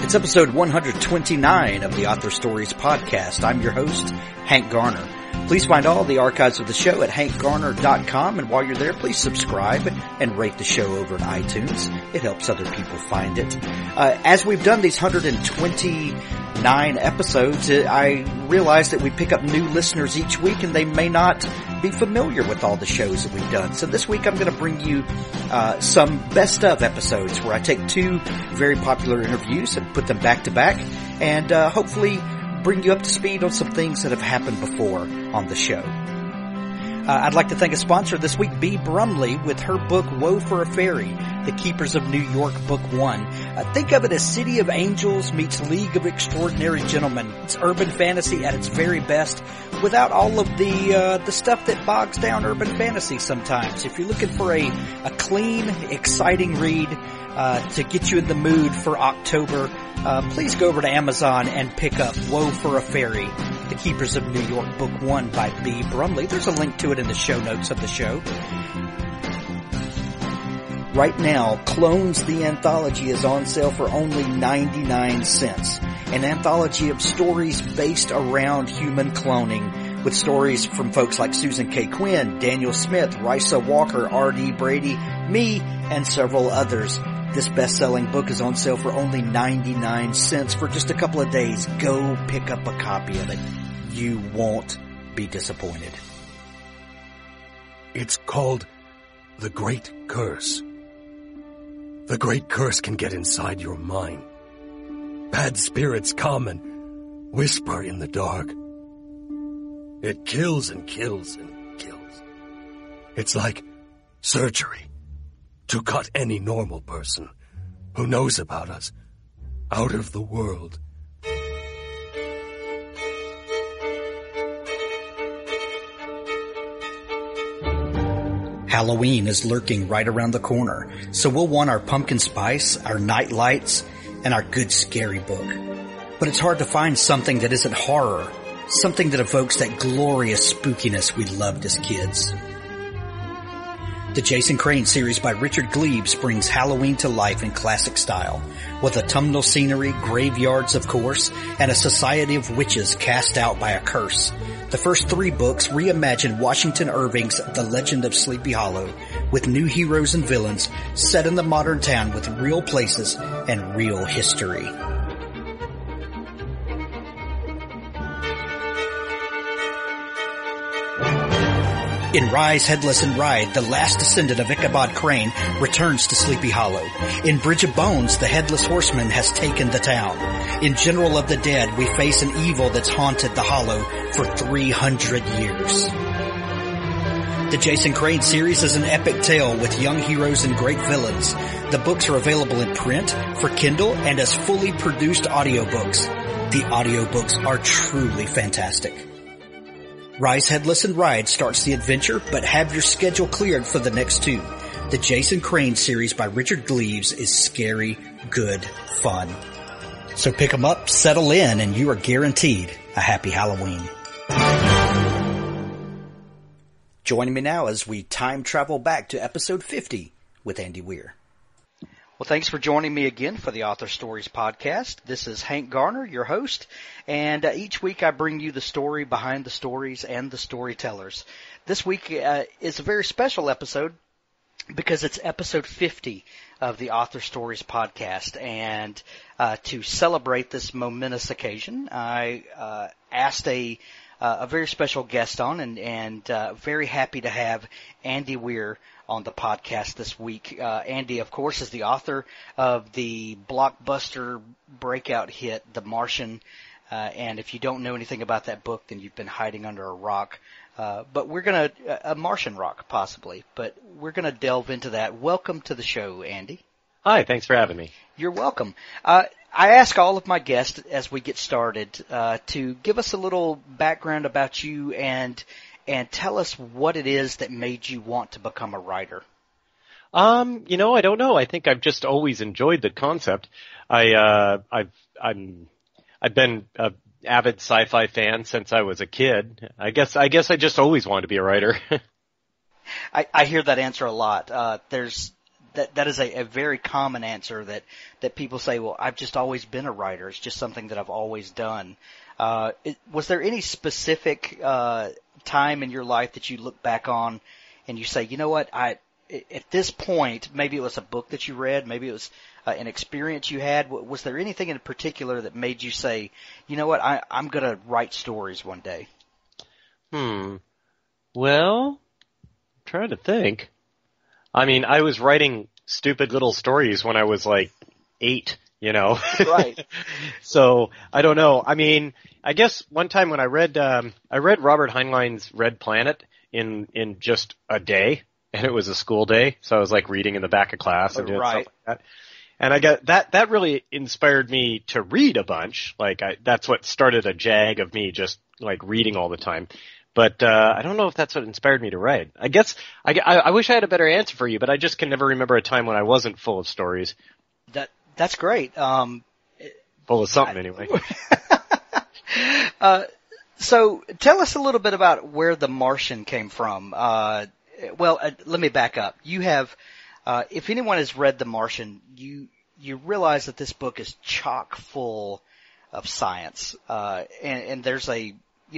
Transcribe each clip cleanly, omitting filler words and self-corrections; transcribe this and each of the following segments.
It's episode 129 of the Author Stories podcast. I'm your host, Hank Garner. Please find all the archives of the show at hankgarner.com, and while you're there, please subscribe and rate the show over at iTunes. It helps other people find it. As we've done these 129 episodes, I realize that we pick up new listeners each week, and they may not be familiar with all the shows that we've done. So this week I'm going to bring you some best of episodes where I take two very popular interviews and put them back to back, and hopefully bring you up to speed on some things that have happened before on the show. I'd like to thank a sponsor this week, Bee Brumley, with her book, Woe for a Fairy, The Keepers of New York, Book 1. Think of it as City of Angels meets League of Extraordinary Gentlemen. It's urban fantasy at its very best, without all of the stuff that bogs down urban fantasy sometimes. If you're looking for a clean, exciting read to get you in the mood for October, please go over to Amazon and pick up Woe for a Fairy, The Keepers of New York, Book 1 by Bee Brumley. There's a link to it in the show notes of the show. Right now, Clones the Anthology is on sale for only 99 cents. An anthology of stories based around human cloning, with stories from folks like Susan K. Quinn, Daniel Smith, Risa Walker, R.D. Brady, me, and several others. This best-selling book is on sale for only 99 cents for just a couple of days. Go pick up a copy of it. You won't be disappointed. It's called The Great Curse. The Great Curse can get inside your mind. Bad spirits come and whisper in the dark. It kills and kills and kills. It's like surgery to cut any normal person who knows about us out of the world. Halloween is lurking right around the corner, so we'll want our pumpkin spice, our night lights, and our good scary book. But it's hard to find something that isn't horror, something that evokes that glorious spookiness we loved as kids. The Jason Crane series by Richard Gleaves brings Halloween to life in classic style, with autumnal scenery, graveyards of course, and a society of witches cast out by a curse. The first three books reimagine Washington Irving's The Legend of Sleepy Hollow, with new heroes and villains set in the modern town with real places and real history. In Rise, Headless, and Ride, the last descendant of Ichabod Crane returns to Sleepy Hollow. In Bridge of Bones, the Headless Horseman has taken the town. In General of the Dead, we face an evil that's haunted the Hollow for 300 years. The Jason Crane series is an epic tale with young heroes and great villains. The books are available in print, for Kindle, and as fully produced audiobooks. The audiobooks are truly fantastic. Rise, Headless, and Ride starts the adventure, but have your schedule cleared for the next two. The Jason Crane series by Richard Gleaves is scary, good fun. So pick them up, settle in, and you are guaranteed a happy Halloween. Joining me now as we time travel back to episode 50 with Andy Weir. Well, thanks for joining me again for the Author Stories podcast. This is Hank Garner, your host, and each week I bring you the story behind the stories and the storytellers. This week is a very special episode because it's episode 50 of the Author Stories podcast, and to celebrate this momentous occasion, I asked a very special guest on, and very happy to have Andy Weir on the podcast this week. Andy, of course, is the author of the blockbuster breakout hit, The Martian. And if you don't know anything about that book, then you've been hiding under a rock. But we're going to, a Martian rock possibly, but we're going to delve into that. Welcome to the show, Andy. Hi, thanks for having me. You're welcome. I ask all of my guests as we get started to give us a little background about you and tell us what it is that made you want to become a writer. I don't know. I think I've just always enjoyed the concept. I've been a avid sci-fi fan since I was a kid. I guess I just always wanted to be a writer. I hear that answer a lot. that is a very common answer that people say, well, I've just always been a writer. It's just something that I've always done. Was there any specific time in your life that you look back on and you say, you know what, at this point, maybe it was a book that you read, maybe it was an experience you had. Was there anything in particular that made you say, you know what, I'm going to write stories one day? Well, I'm trying to think. I mean, I was writing stupid little stories when I was like 8, you know. Right. So, I don't know. I mean, I guess one time when I read Robert Heinlein's Red Planet in just a day, and it was a school day, so I was like reading in the back of class and doing stuff like that. And I got that really inspired me to read a bunch. Like that's what started a jag of me just like reading all the time. But I don't know if that's what inspired me to write. I guess I wish I had a better answer for you, but I just can never remember a time when I wasn't full of stories. That's great. Full of something anyway. So tell us a little bit about where The Martian came from. Let me back up. You have, if anyone has read The Martian, you realize that this book is chock full of science, and there's a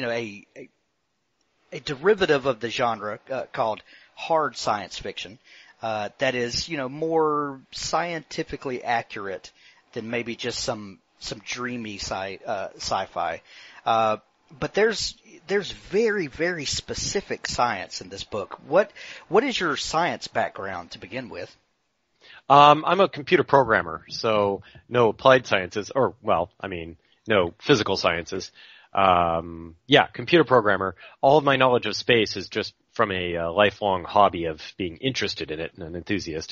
derivative of the genre called hard science fiction that is, more scientifically accurate than maybe just some dreamy sci-fi. But there's very, very specific science in this book. What is your science background to begin with? I'm a computer programmer, so no applied sciences, no physical sciences. Computer programmer. All of my knowledge of space is just from a lifelong hobby of being interested in it and an enthusiast.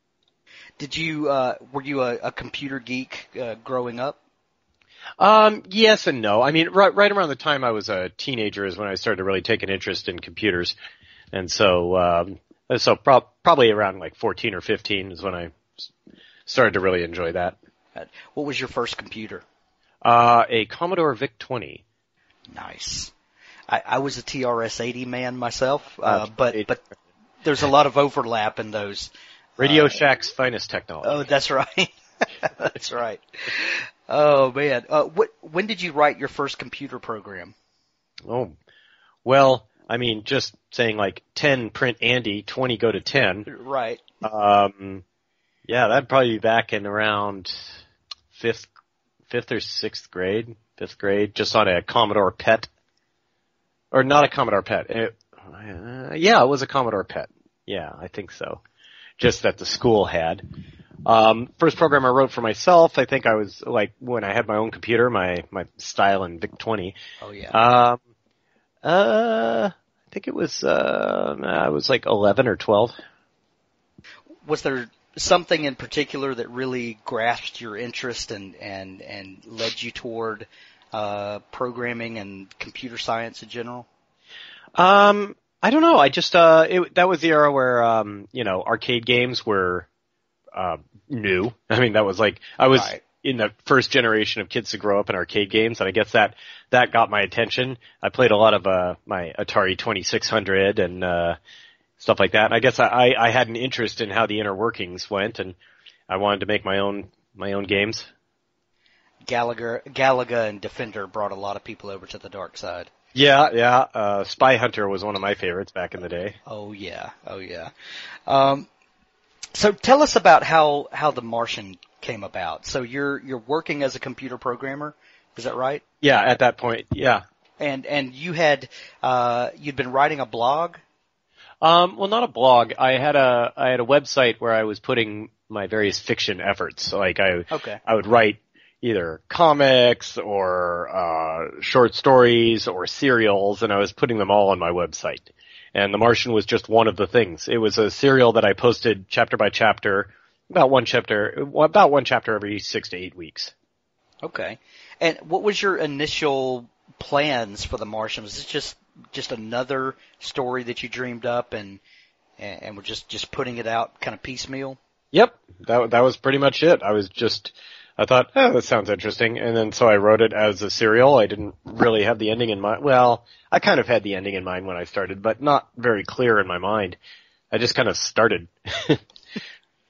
Were you a computer geek growing up? Yes and no. I mean, right around the time I was a teenager is when I started to really take an interest in computers. And so, probably around like 14 or 15 is when I started to really enjoy that. What was your first computer? A Commodore VIC-20. Nice. I was a TRS-80 man myself, but there's a lot of overlap in those. Radio Shack's finest technology. Oh, that's right. That's right. Oh man. When did you write your first computer program? Oh, well, I mean, just saying like 10 print Andy, 20 go to 10. Right. That'd probably be back in around fifth or sixth grade, just on a Commodore PET. Or not a Commodore PET. It was a Commodore PET. Yeah, I think so. Just that the school had. First program I wrote for myself, I think I was like when I had my own computer, my Stylin VIC-20. Oh yeah. I think it was I was like 11 or 12. Was there something in particular that really grasped your interest and led you toward programming and computer science in general? I don't know. I just that was the era where arcade games were new. I mean, that was like I was in the first generation of kids to grow up in arcade games, and I guess that got my attention. I played a lot of my Atari 2600 and stuff like that. And I guess I had an interest in how the inner workings went, and I wanted to make my own games. Galaga and Defender brought a lot of people over to the dark side. Yeah. Spy Hunter was one of my favorites back in the day. Oh yeah. So tell us about how The Martian came about. So you're working as a computer programmer, is that right? Yeah, at that point, yeah. And you had you'd been writing a blog? Well, not a blog. I had a website where I was putting my various fiction efforts. Like I would write either comics or short stories or serials, and I was putting them all on my website. And The Martian was just one of the things. It was a serial that I posted chapter by chapter, about one chapter every 6 to 8 weeks. Okay. And what was your initial plans for The Martian? Was this just another story that you dreamed up and were just putting it out kind of piecemeal? Yep. That was pretty much it. I thought, that sounds interesting. And then so I wrote it as a serial. I didn't really have the ending in mind. Well, I kind of had the ending in mind when I started, but not very clear in my mind. I just kind of started.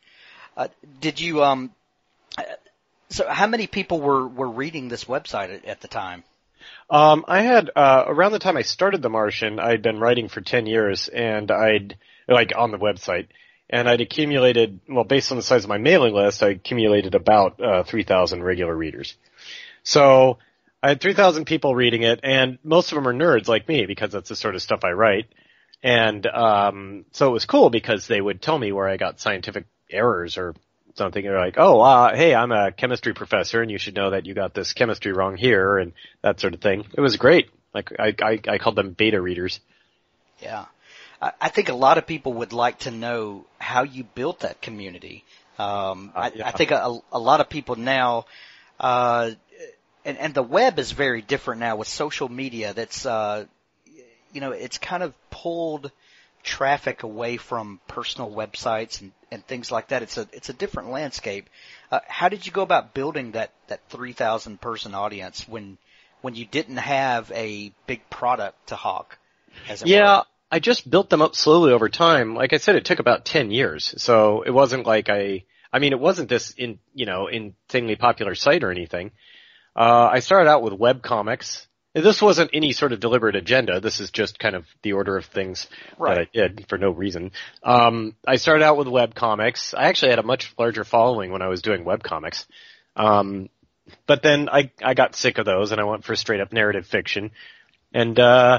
Did you, so how many people were reading this website at the time? I had, around the time I started The Martian, I'd been writing for 10 years and on the website, and I'd accumulated, well, based on the size of my mailing list, I accumulated about, 3,000 regular readers. So, I had 3,000 people reading it, and most of them are nerds like me, because that's the sort of stuff I write. And, so it was cool because they would tell me where I got scientific errors or something. They're like, hey, I'm a chemistry professor and you should know that you got this chemistry wrong here and that sort of thing. It was great. Like, I called them beta readers. Yeah. I think a lot of people would like to know how you built that community. I think a lot of people now, and the web is very different now with social media. That's, it's kind of pulled traffic away from personal websites and things like that. It's a different landscape. How did you go about building that 3,000 person audience when you didn't have a big product to hawk, as it were? I just built them up slowly over time. Like I said, it took about 10 years. So it wasn't like it wasn't this insanely popular site or anything. I started out with webcomics. This wasn't any sort of deliberate agenda. This is just kind of the order of things that I did for no reason. I started out with webcomics. I actually had a much larger following when I was doing webcomics. But then I got sick of those and I went for straight up narrative fiction. And,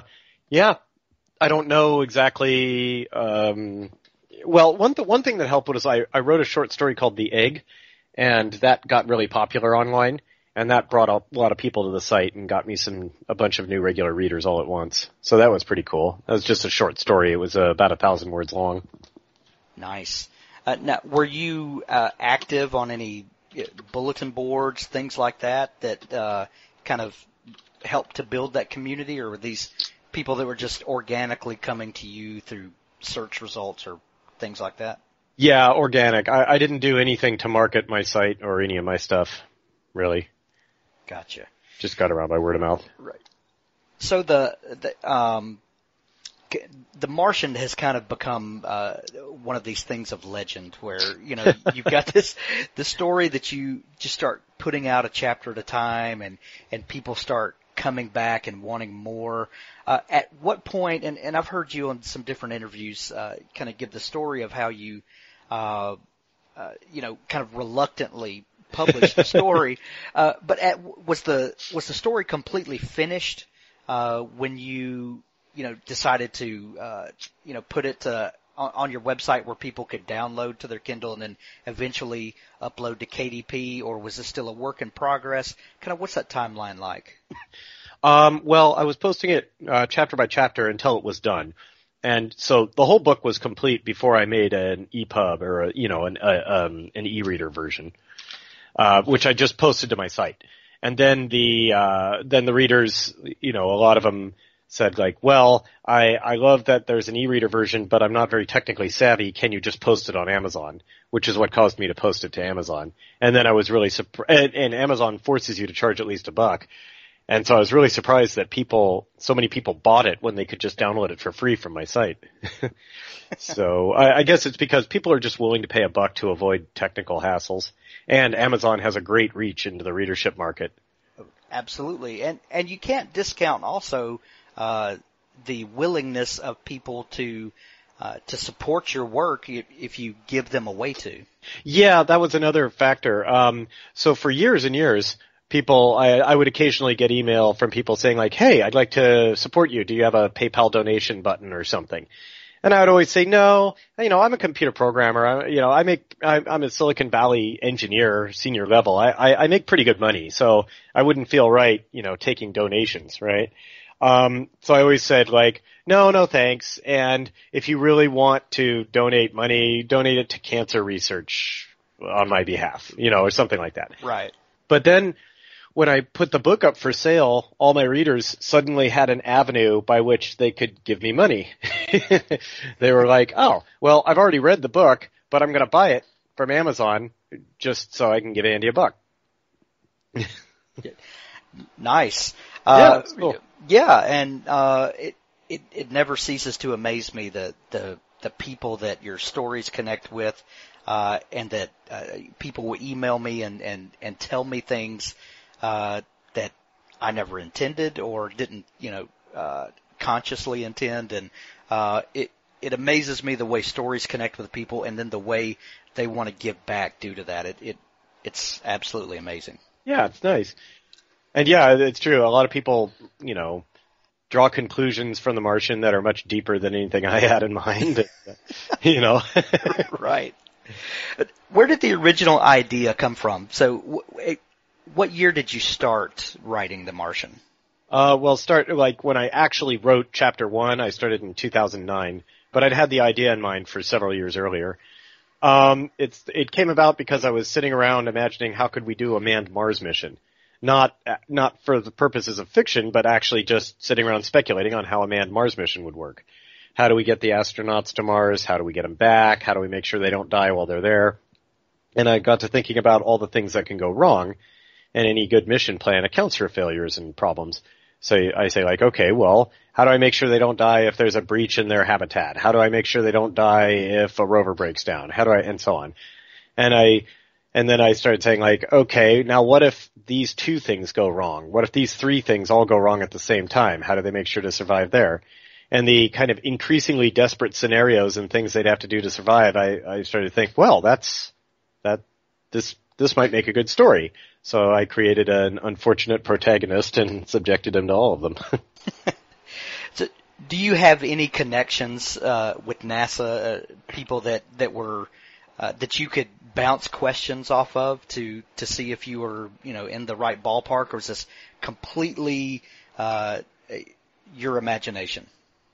I don't know exactly, one thing that helped was I wrote a short story called The Egg, and that got really popular online. And that brought a lot of people to the site and got me a bunch of new regular readers all at once. So that was pretty cool. That was just a short story. It was about 1,000 words long. Nice. Now, were you active on any bulletin boards, things like that kind of helped to build that community, or were these people that were just organically coming to you through search results or things like that? Yeah, organic. I didn't do anything to market my site or any of my stuff, really. Gotcha. Just got around by word of mouth. Right. So the Martian has kind of become one of these things of legend where, you've got the story that you just start putting out a chapter at a time and people start coming back and wanting more. At what point, and I've heard you on some different interviews kind of give the story of how you kind of reluctantly published the story, but was the story completely finished when you decided to put it on your website where people could download to their Kindle and then eventually upload to KDP, or was this still a work in progress? Kind of what's that timeline like? Well, I was posting it chapter by chapter until it was done. And so the whole book was complete before I made an EPUB or an e-reader version. Which I just posted to my site. And then the readers, a lot of them said like, well, I love that there's an e-reader version, but I'm not very technically savvy. Can you just post it on Amazon? Which is what caused me to post it to Amazon. And then I was really surprised, and Amazon forces you to charge at least $1. And so I was really surprised that so many people bought it when they could just download it for free from my site. So I guess it's because people are just willing to pay $1 to avoid technical hassles. And Amazon has a great reach into the readership market. Absolutely. And you can't discount also the willingness of people to support your work if you give them a way to. Yeah, that was another factor. So for years and years, people, I would occasionally get email from people saying like, hey, I'd like to support you. Do you have a PayPal donation button or something? And I would always say, no, I'm a computer programmer. I'm a Silicon Valley engineer, senior level. I make pretty good money. So I wouldn't feel right, taking donations, right? So I always said like, no, thanks. And if you really want to donate money, donate it to cancer research on my behalf, or something like that. Right. But then when I put the book up for sale, all my readers suddenly had an avenue by which they could give me money. They were like, oh, well, I've already read the book, but I'm going to buy it from Amazon just so I can give Andy $1. Nice. Yeah, that's cool. Yeah, and it never ceases to amaze me the people that your stories connect with. and that people will email me and tell me things that I never intended or didn't, consciously intend. And it amazes me the way stories connect with people, and then the way they want to give back due to that. It's absolutely amazing. Yeah, it's nice. And yeah, it's true. A lot of people, draw conclusions from The Martian that are much deeper than anything I had in mind. Right. Where did the original idea come from? So what year did you start writing The Martian? When I actually wrote chapter 1, I started in 2009, but I'd had the idea in mind for several years earlier. It came about because I was sitting around imagining how could we do a manned Mars mission. Not for the purposes of fiction, but actually just sitting around speculating on how a manned Mars mission would work. How do we get the astronauts to Mars? How do we get them back? How do we make sure they don't die while they're there? And I got to thinking about all the things that can go wrong, and any good mission plan accounts for failures and problems. So I say like, okay, well, how do I make sure they don't die if there's a breach in their habitat? How do I make sure they don't die if a rover breaks down? And so on. And then I started saying like, okay, now what if these 2 things go wrong? What if these 3 things all go wrong at the same time? How do they make sure to survive there? And the kind of increasingly desperate scenarios and things they'd have to do to survive, I started to think, well, this might make a good story. So I created an unfortunate protagonist and subjected him to all of them. So, do you have any connections with NASA, people that were that you could bounce questions off of to see if you were in the right ballpark, or is this completely your imagination?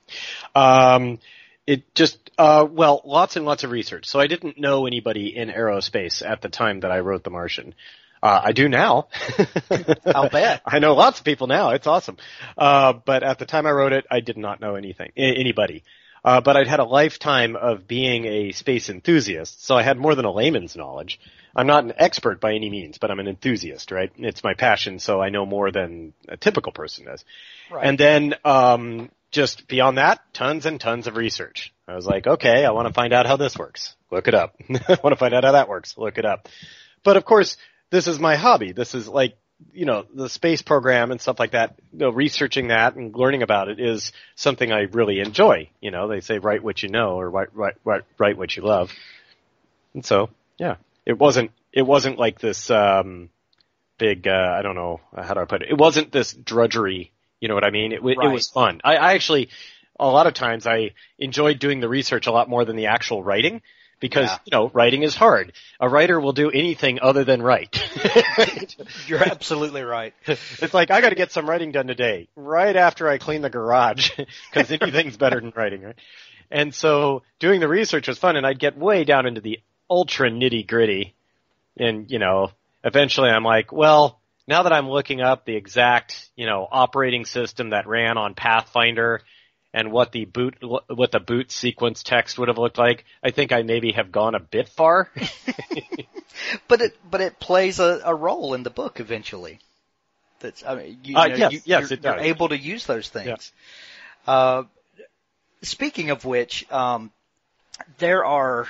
Lots and lots of research. So I didn't know anybody in aerospace at the time that I wrote The Martian. I do now. I'll bet. I know lots of people now. It's awesome. But at the time I wrote it, I did not know anybody. But I'd had a lifetime of being a space enthusiast, so I had more than a layman's knowledge. I'm not an expert by any means, but I'm an enthusiast, right? It's my passion, so I know more than a typical person does. Right. And then, just beyond that, tons and tons of research. I was like, okay, I want to find out how this works. Look it up. I want to find out how that works. Look it up. But of course, this is my hobby. This is like, the space program and stuff like that, researching that and learning about it is something I really enjoy. They say write what you know or write what you love. And so, yeah, it wasn't like this, big, I don't know, how do I put it? It wasn't this drudgery. You know what I mean? It was fun. I actually, a lot of times I enjoyed doing the research a lot more than the actual writing. Because, writing is hard. A writer will do anything other than write. You're absolutely right. It's like, I gotta get some writing done today, right after I clean the garage, because anything's better than writing, right? And so, doing the research was fun, and I'd get way down into the ultra nitty-gritty, and, eventually I'm like, well, now that I'm looking up the exact, operating system that ran on Pathfinder, and what the boot sequence text would have looked like, I think I maybe have gone a bit far. But it plays a role in the book eventually. That's yes, it does. You're able to use those things. Yeah. Speaking of which, there are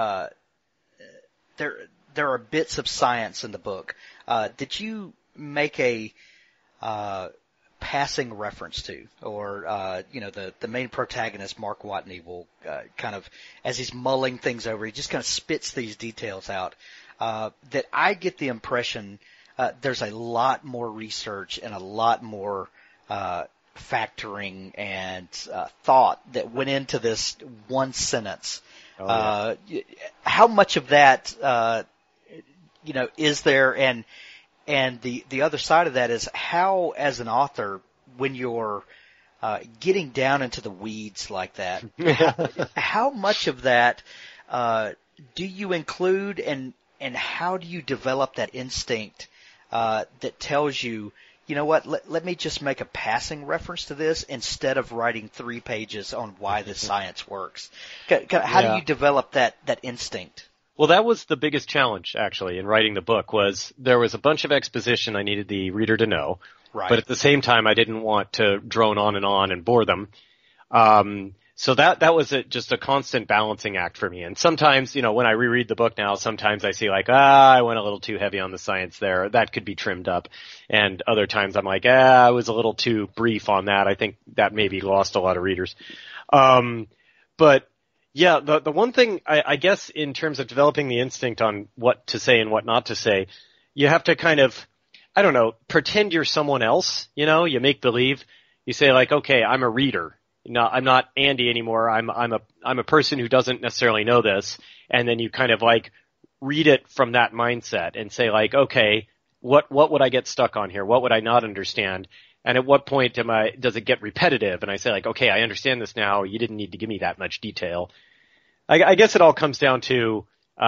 bits of science in the book. Did you make a passing reference to, or the main protagonist, Mark Watney, will kind of, as he's mulling things over, he just kind of spits these details out that I get the impression there's a lot more research and a lot more factoring and thought that went into this one sentence. Oh, yeah. How much of that is there, and the other side of that is how, as an author, when you're getting down into the weeds like that, how much of that do you include, and how do you develop that instinct that tells you, let me just make a passing reference to this instead of writing 3 pages on why this science works? How do you develop that instinct? Well, that was the biggest challenge, actually, in writing the book, was there was a bunch of exposition I needed the reader to know. Right. But at the same time, I didn't want to drone on and bore them. So that was just a constant balancing act for me. And sometimes, when I reread the book now, sometimes I see like, I went a little too heavy on the science there. That could be trimmed up. And other times I'm like, I was a little too brief on that. I think that maybe lost a lot of readers. But yeah, the one thing I guess in terms of developing the instinct on what to say and what not to say, you have to kind of, I don't know, pretend you're someone else. You make believe. You say like, okay, I'm a reader. No, I'm not Andy anymore. I'm a person who doesn't necessarily know this. And then you kind of like read it from that mindset and say like, okay, what would I get stuck on here? What would I not understand? And at what point does it get repetitive? And I say like, okay, I understand this now. You didn't need to give me that much detail. I guess it all comes down to,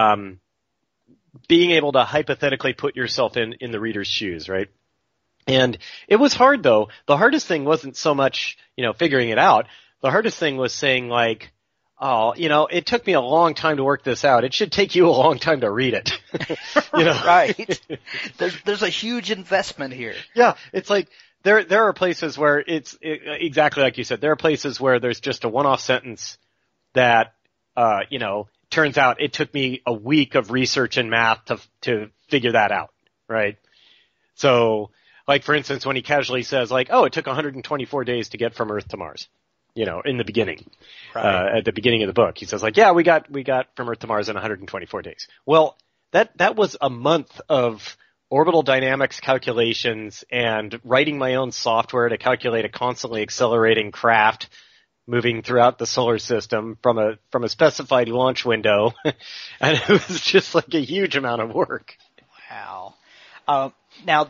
being able to hypothetically put yourself in the reader's shoes, right? And it was hard though. The hardest thing wasn't so much, figuring it out. The hardest thing was saying like, it took me a long time to work this out. It should take you a long time to read it. Right. There's a huge investment here. Yeah. It's like, there are places where it's exactly like you said. There are places where there's just a one-off sentence that, turns out it took me a week of research and math to figure that out. Right. So, like, for instance, when he casually says, like, it took 124 days to get from Earth to Mars, in the beginning, right. At the beginning of the book, he says, like, yeah, we got from Earth to Mars in 124 days. Well, that was a month of orbital dynamics calculations and writing my own software to calculate a constantly accelerating craft moving throughout the solar system from a specified launch window. And it was just like a huge amount of work. Wow. Now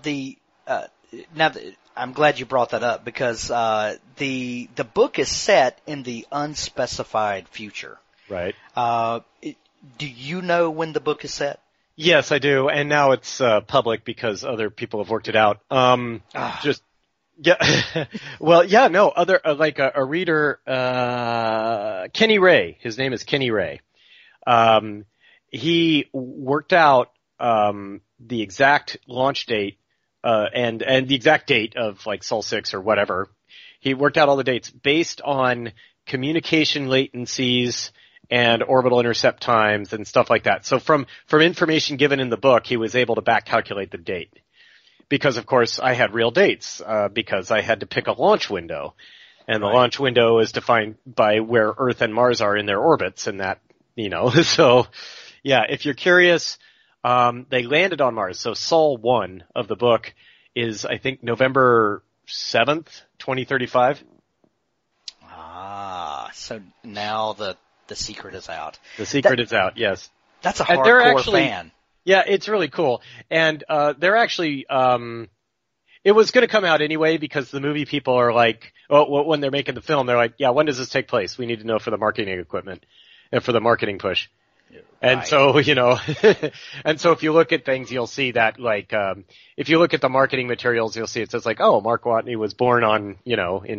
I'm glad you brought that up because the book is set in the unspecified future. Right. Do you know when the book is set? Yes, I do, and now it's public because other people have worked it out. Well, yeah, no, other like a reader, Kenny Ray. His name is Kenny Ray. He worked out the exact launch date. And the exact date of like Sol 6 or whatever. He worked out all the dates based on communication latencies and orbital intercept times and stuff like that. So from information given in the book, he was able to back calculate the date. Because of course I had real dates, because I had to pick a launch window. And the launch window is defined by where Earth and Mars are in their orbits and that, so yeah, if you're curious, they landed on Mars. So Sol 1 of the book is, I think, November 7th, 2035. So now the secret is out. The secret is out, yes. That's a hardcore fan. Yeah, it's really cool. And, they're actually, it was going to come out anyway because the movie people are like, when they're making the film, they're like, yeah, when does this take place? We need to know for the marketing equipment and for the marketing push. And right. So, and so if you look at things, you'll see that like, if you look at the marketing materials, you'll see it says like, Mark Watney was born on, in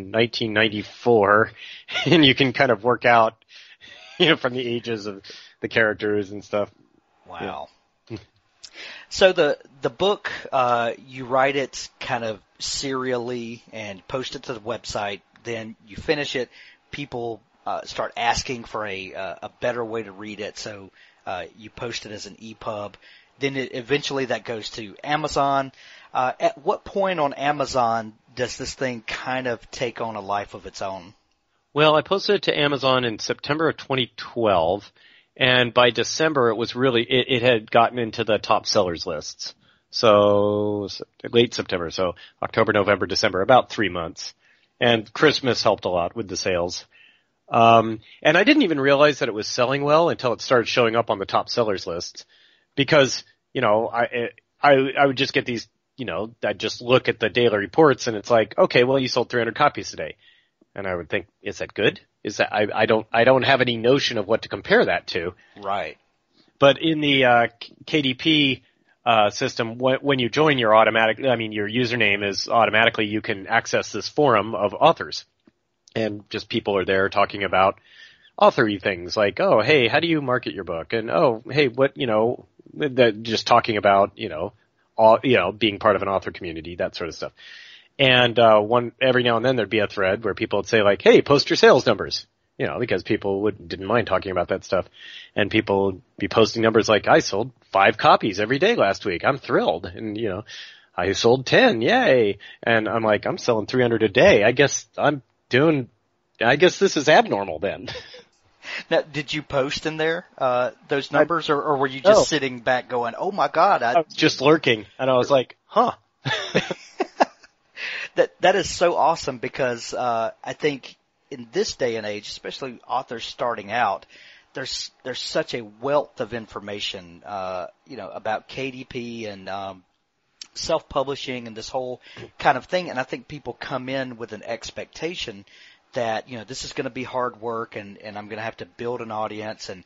1994, and you can kind of work out, from the ages of the characters and stuff. Wow. Yeah. So the book, you write it kind of serially and post it to the website, then you finish it, people start asking for a better way to read it, so you post it as an EPUB. Then eventually that goes to Amazon. At what point on Amazon does this thing kind of take on a life of its own? Well, I posted it to Amazon in September of 2012, and by December it was really it had gotten into the top sellers lists. So late September, so October, November, December, about 3 months. And Christmas helped a lot with the sales. And I didn't even realize that it was selling well until it started showing up on the top sellers lists, because, I would just get these, I'd just look at the daily reports and it's like, okay, well, you sold 300 copies today. And I would think, is that good? Is that, I don't have any notion of what to compare that to. Right. But in the, KDP, system, when you join your your username is automatically, you can access this forum of authors. And just people are there talking about author-y things like, oh, hey, how do you market your book? And, oh, hey, what, just talking about, being part of an author community, that sort of stuff. And, every now and then there'd be a thread where people would say like, hey, post your sales numbers. because people didn't mind talking about that stuff, and people would be posting numbers like, I sold 5 copies every day last week. I'm thrilled. And, I sold 10. Yay. And I'm like, I'm selling 300 a day. I guess this is abnormal then. Now, did you post in there, those numbers, or were you just sitting back going, oh my God. I was just lurking, and I was like, huh. That is so awesome because, I think in this day and age, especially authors starting out, there's such a wealth of information, about KDP and, self-publishing and this whole kind of thing. And I think people come in with an expectation that, this is going to be hard work and I'm going to have to build an audience and,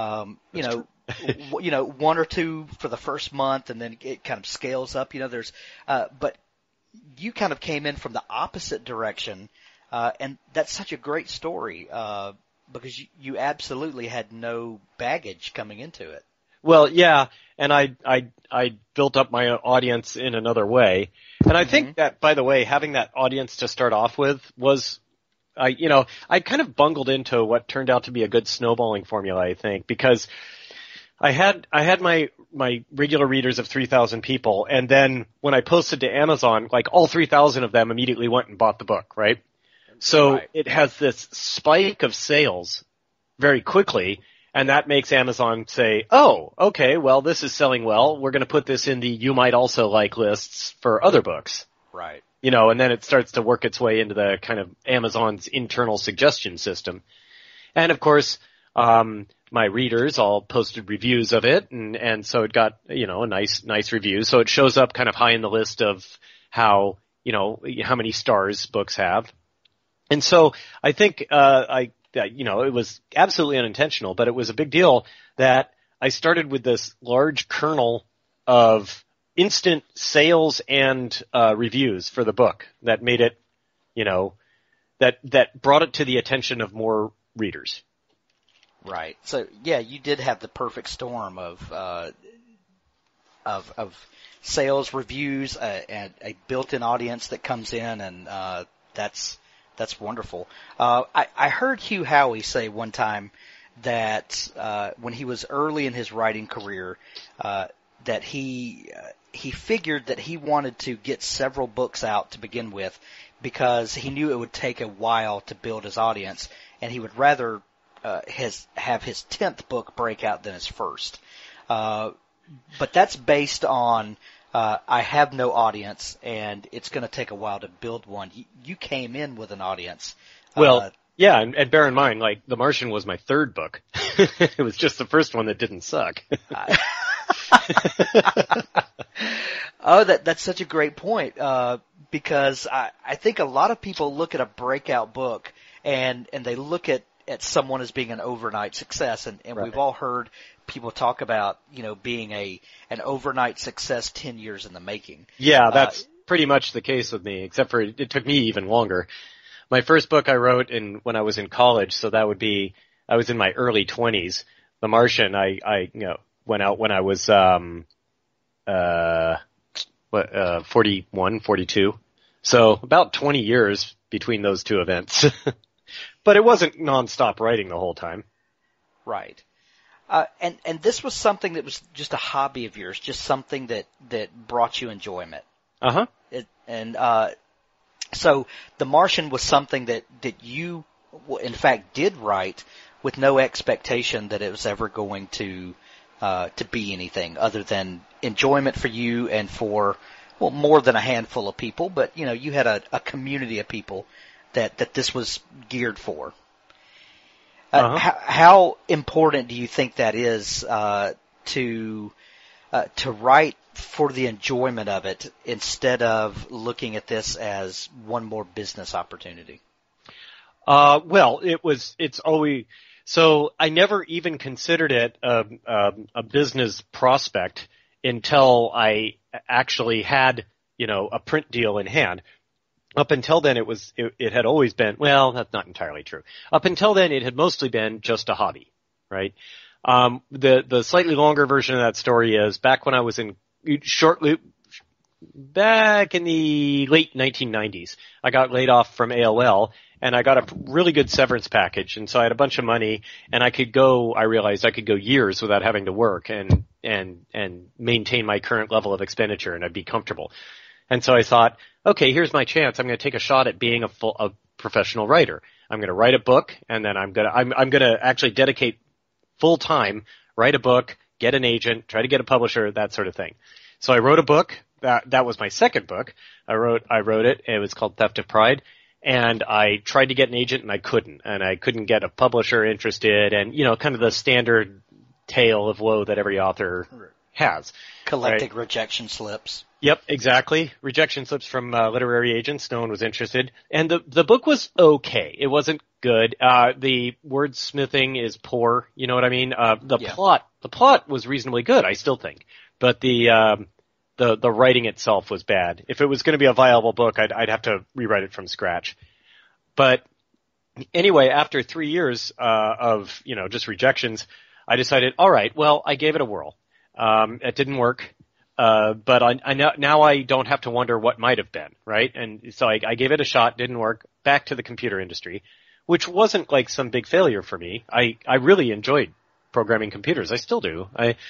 one or two for the first month and then it kind of scales up, but you kind of came in from the opposite direction. And that's such a great story, because you absolutely had no baggage coming into it. Well, yeah, and I built up my audience in another way. And I think that, by the way, having that audience to start off with was, I kind of bungled into what turned out to be a good snowballing formula, I think, because I had my regular readers of 3,000 people, and then when I posted to Amazon, like all 3,000 of them immediately went and bought the book, right? So It has this spike of sales very quickly, and that makes Amazon say, oh, okay, well, this is selling well. We're going to put this in the you might also like lists for other books. Right. And then it starts to work its way into the kind of Amazon's internal suggestion system. And of course, my readers all posted reviews of it, and so it got, a nice review. So it shows up kind of high in the list of how many stars books have. And so I think, it was absolutely unintentional, but it was a big deal that I started with this large kernel of instant sales and reviews for the book that made it, that brought it to the attention of more readers. Right. So yeah, you did have the perfect storm of sales, reviews, and a built-in audience that comes in, and that's wonderful. I heard Hugh Howey say one time that when he was early in his writing career, that he figured that he wanted to get several books out to begin with because he knew it would take a while to build his audience, and he would rather have his 10th book break out than his first. But that's based on I have no audience, and it's going to take a while to build one. You came in with an audience. Well, yeah, and bear in mind, like, The Martian was my 3rd book. It was just the first one that didn't suck. Oh, that's such a great point, because I think a lot of people look at a breakout book and they look at someone as being an overnight success, and right. We've all heard people talk about, being an overnight success 10 years in the making. Yeah, that's pretty much the case with me, except for it took me even longer. My first book I wrote when I was in college, so that would be, I was in my early 20s. The Martian, I went out when I was 41, 42. So about 20 years between those two events. But it wasn't nonstop writing the whole time. Right. And this was something that was just a hobby of yours, just something that brought you enjoyment. Uh-huh. So The Martian was something that you, in fact, did write with no expectation that it was ever going to be anything other than enjoyment for you and for, well, more than a handful of people, but, you had a community of people that this was geared for. How important do you think that is to write for the enjoyment of it instead of looking at this as one more business opportunity? Well, it's always, so I never even considered it a business prospect until I actually had, a print deal in hand. Up until then, it had always been, well, that's not entirely true. Up until then, it had mostly been just a hobby, right? The slightly longer version of that story is back when I was in back in the late 1990s. I got laid off from AOL, and I got a really good severance package, and so I had a bunch of money, and I realized I could go years without having to work and maintain my current level of expenditure, and I'd be comfortable. And so I thought, okay, here's my chance. I'm going to take a shot at being a professional writer. I'm going to write a book, and then I'm going to actually dedicate full time, write a book, get an agent, try to get a publisher, that sort of thing. So I wrote a book. That was my second book. I wrote it. It was called Theft of Pride. And I tried to get an agent, and I couldn't get a publisher interested, and, kind of the standard tale of woe that every author has. Collecting rejection slips. Yep, exactly. Rejection slips from literary agents. No one was interested. And the book was okay. It wasn't good. The wordsmithing is poor. You know what I mean? The plot was reasonably good, I still think. But the writing itself was bad. If it was going to be a viable book, I'd have to rewrite it from scratch. But anyway, after 3 years of just rejections, I decided, all right, well, I gave it a whirl. It didn't work, but now I don't have to wonder what might have been, right? And so I gave it a shot, didn't work. Back to the computer industry, which wasn't like some big failure for me. I really enjoyed programming computers. I still do.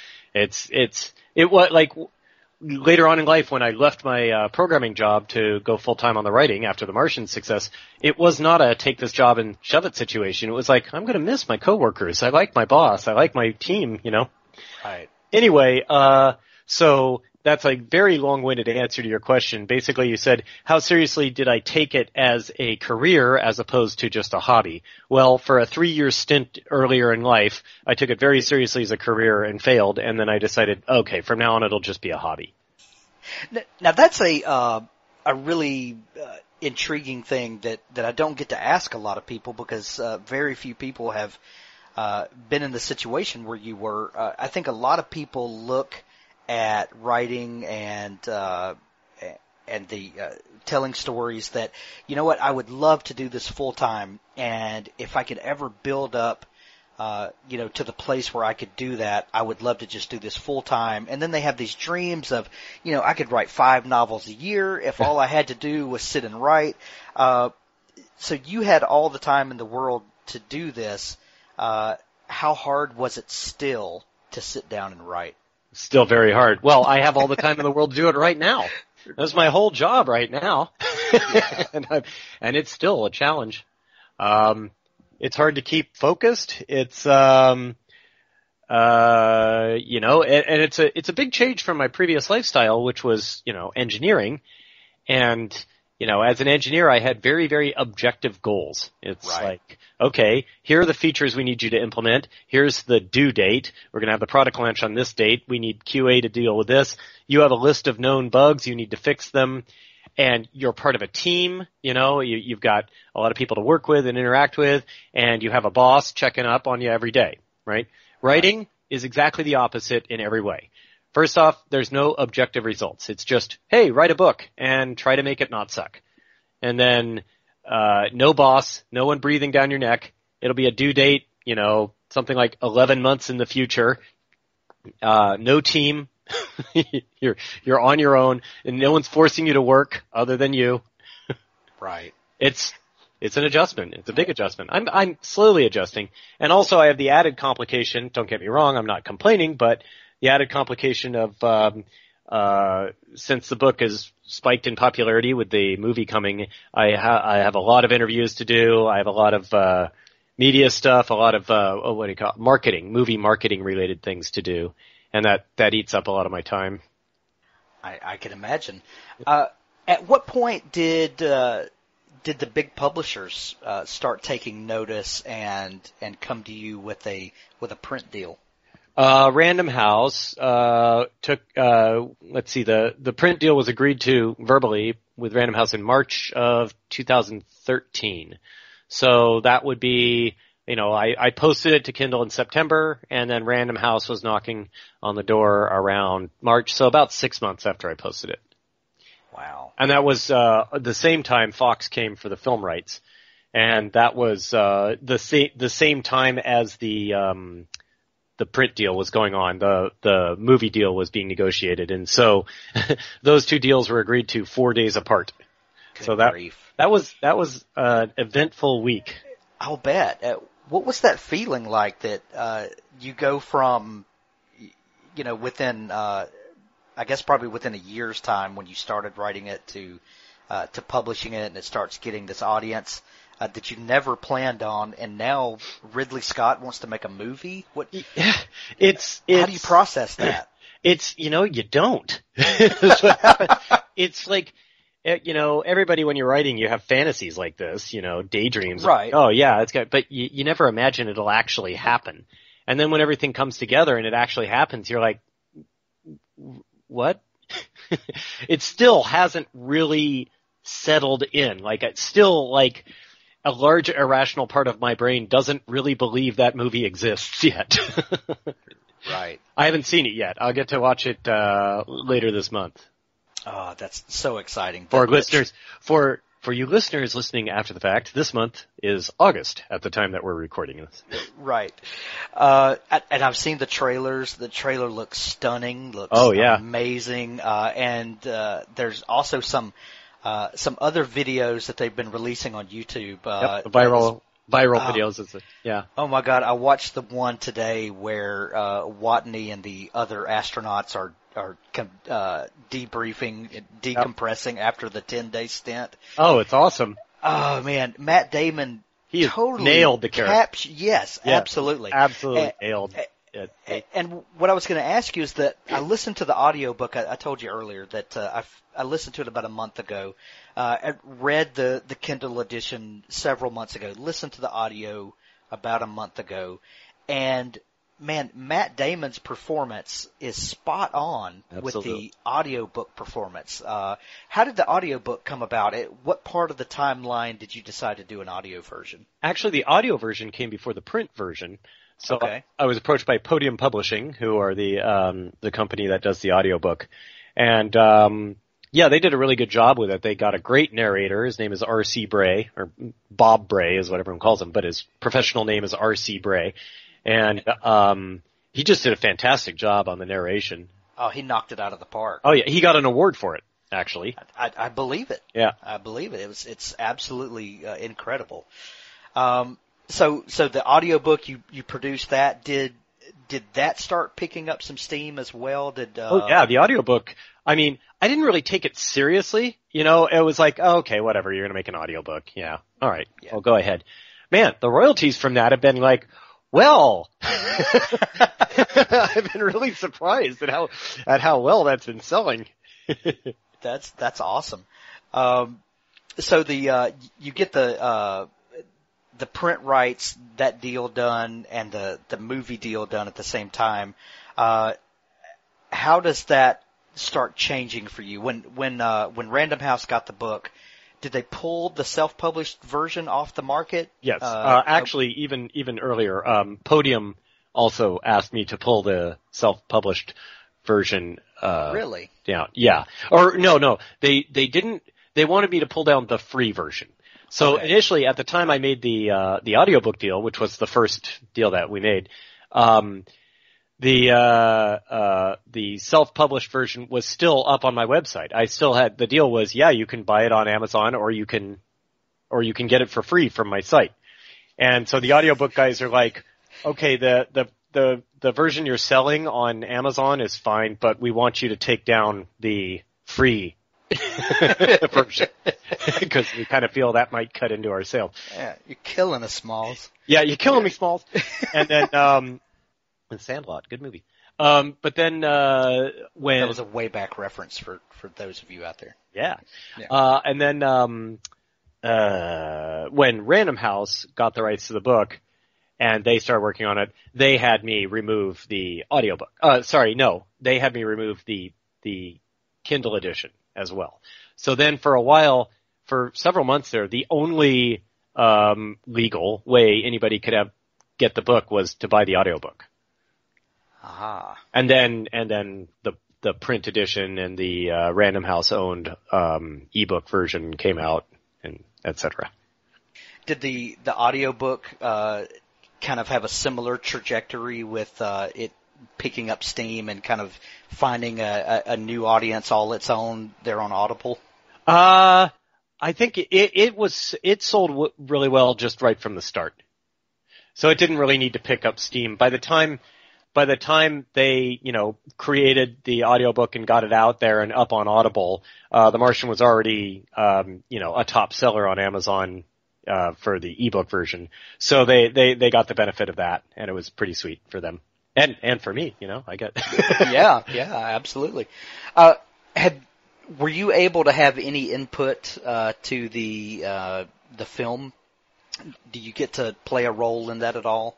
It was like. Later on in life, when I left my programming job to go full-time on the writing after the Martian success, it was not a take this job and shove it situation. It was like, I'm going to miss my coworkers. I like my boss. I like my team, Right. Anyway, so that's a very long-winded answer to your question. Basically, you said, how seriously did I take it as a career as opposed to just a hobby? Well, for a 3-year stint earlier in life, I took it very seriously as a career and failed, and then I decided, okay, from now on it'll just be a hobby. Now that's a really intriguing thing that I don't get to ask a lot of people, because very few people have been in the situation where you were. I think a lot of people look at writing and the telling stories that, I would love to do this full time, and if I could ever build up, to the place where I could do that, I would love to just do this full time. And then they have these dreams of, I could write 5 novels a year if all I had to do was sit and write. So you had all the time in the world to do this. How hard was it still to sit down and write? Still very hard. Well, I have all the time in the world to do it right now. That's my whole job right now. and it's still a challenge. It's hard to keep focused. It's, and it's a big change from my previous lifestyle, which was, engineering. And, as an engineer, I had very, very objective goals. It's like, okay, here are the features we need you to implement. Here's the due date. We're going to have the product launch on this date. We need QA to deal with this. You have a list of known bugs. You need to fix them. And you're part of a team. You've got a lot of people to work with and interact with, and you have a boss checking up on you every day, right? Writing is exactly the opposite in every way. First off, there's no objective results. It's just, hey, write a book and try to make it not suck. And then, no boss, no one breathing down your neck. It'll be a due date, something like 11 months in the future. No team. You're on your own, and no one's forcing you to work other than you. Right. It's an adjustment. It's a big adjustment. I'm slowly adjusting. And also I have the added complication, don't get me wrong, I'm not complaining, but the added complication of, since the book has spiked in popularity with the movie coming, I have a lot of interviews to do. I have a lot of, media stuff, a lot of, marketing, movie marketing related things to do. And that eats up a lot of my time. I can imagine. At what point did the big publishers start taking notice and come to you with a print deal? Random House took. Let's see. The print deal was agreed to verbally with Random House in March of 2013. So that would be. I posted it to Kindle in September, and then Random House was knocking on the door around March, so about 6 months after I posted it. Wow. And that was the same time Fox came for the film rights, and that was the same time as the the print deal was going on. The movie deal was being negotiated, and so those two deals were agreed to 4 days apart. Good so grief. that was an eventful week. I'll bet. What was that feeling like that you go from, within, I guess probably within a year's time when you started writing it to publishing it, and it starts getting this audience that you never planned on, and now Ridley Scott wants to make a movie? It's how do you process that? It's, you don't. That's what happened. It's like, everybody when you're writing, you have fantasies like this, daydreams. Right. Oh yeah, it's good. But you never imagine it'll actually happen. And then when everything comes together and it actually happens, you're like, what? It still hasn't really settled in. Like, it's still like a large irrational part of my brain doesn't really believe that movie exists yet. Right. I haven't seen it yet. I'll get to watch it later this month. Oh, that's so exciting. For you listeners listening after the fact, this month is August at the time that we're recording this. Right. And I've seen the trailers. The trailer looks stunning, looks amazing. And there's also some other videos that they've been releasing on YouTube. Viral videos. Yeah. Oh my God. I watched the one today where Watney and the other astronauts are debriefing, decompressing after the 10-day stint. Oh, it's awesome. Oh man, Matt Damon totally nailed the character. Yes, absolutely. Absolutely nailed it. And what I was going to ask you is that I listened to the audiobook. I told you earlier that I listened to it about a month ago. I read the Kindle edition several months ago. Listened to the audio about a month ago, and man, Matt Damon's performance is spot on with the audiobook performance. How did the audiobook come about? What part of the timeline did you decide to do an audio version? Actually, the audio version came before the print version. So okay. I was approached by Podium Publishing, who are the company that does the audiobook. And they did a really good job with it. They got a great narrator. His name is R.C. Bray, or Bob Bray is what everyone calls him, but his professional name is R.C. Bray. And he just did a fantastic job on the narration. Oh, he knocked it out of the park. Oh yeah, he got an award for it, actually. I believe it. Yeah, I believe it. It's absolutely incredible. So the audiobook you produced that did that start picking up some steam as well? Oh yeah, the audiobook. I mean, I didn't really take it seriously. It was like, oh, okay, whatever. You're gonna make an audiobook. Yeah, all right. Yeah. Well, go ahead. Man, the royalties from that have been like. Well, I've been really surprised at how well that's been selling. That's awesome. So you get the print rights, that deal done, and the movie deal done at the same time. How does that start changing for you? When Random House got the book, did they pull the self-published version off the market? Yes. Actually, even earlier, Podium also asked me to pull the self-published version. Really? Yeah. Yeah. Or no. They didn't. They wanted me to pull down the free version. So initially, at the time I made the audiobook deal, which was the first deal that we made, the self-published version was still up on my website. I still had, the deal was, you can buy it on Amazon or you can get it for free from my site. And so the audiobook guys are like, okay, the version you're selling on Amazon is fine, but we want you to take down the free version because we kind of feel that might cut into our sales. Yeah, you're killing us, Smalls. Yeah, you're killing me, Smalls. And then, Sandlot, good movie. But then, when... That was a way back reference for those of you out there. Yeah. And then, when Random House got the rights to the book and they started working on it, they had me remove the audiobook. They had me remove the Kindle edition as well. So then for a while, for several months there, the only, legal way anybody could get the book was to buy the audiobook. Aha. And then the print edition and the Random House owned ebook version came out, and etc. Did the audiobook kind of have a similar trajectory with it picking up steam and kind of finding a new audience all its own there on Audible? I think it sold really well just right from the start. So it didn't really need to pick up steam. By the time they, created the audiobook and got it out there and up on Audible, The Martian was already, a top seller on Amazon, for the ebook version. So they got the benefit of that, and it was pretty sweet for them. And for me, I get. Yeah, absolutely. Were you able to have any input, to the film? Do you get to play a role in that at all?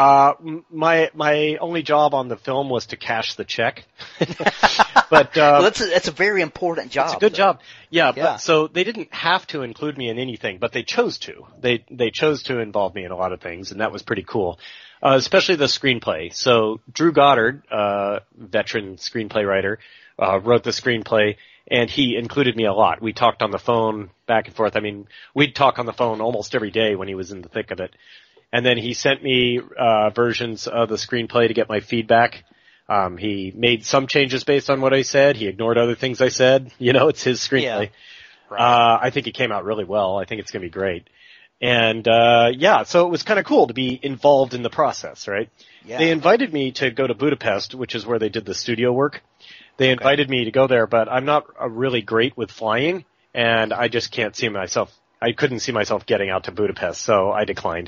My only job on the film was to cash the check. But, well, that's a very important job. It's a good job. Yeah. But, so they didn't have to include me in anything, but they chose to. They chose to involve me in a lot of things, and that was pretty cool. Especially the screenplay. So Drew Goddard, veteran screenplay writer, wrote the screenplay, and he included me a lot. We talked on the phone back and forth. I mean, we'd talk on the phone almost every day when he was in the thick of it. And then he sent me versions of the screenplay to get my feedback. He made some changes based on what I said. He ignored other things I said. It's his screenplay. Yeah. Right. I think it came out really well. I think it's going to be great. And so it was kind of cool to be involved in the process, right? Yeah. They invited me to go to Budapest, which is where they did the studio work. They invited me to go there, but I'm not really great with flying, and I just can't see myself. I couldn't see myself getting out to Budapest, so I declined.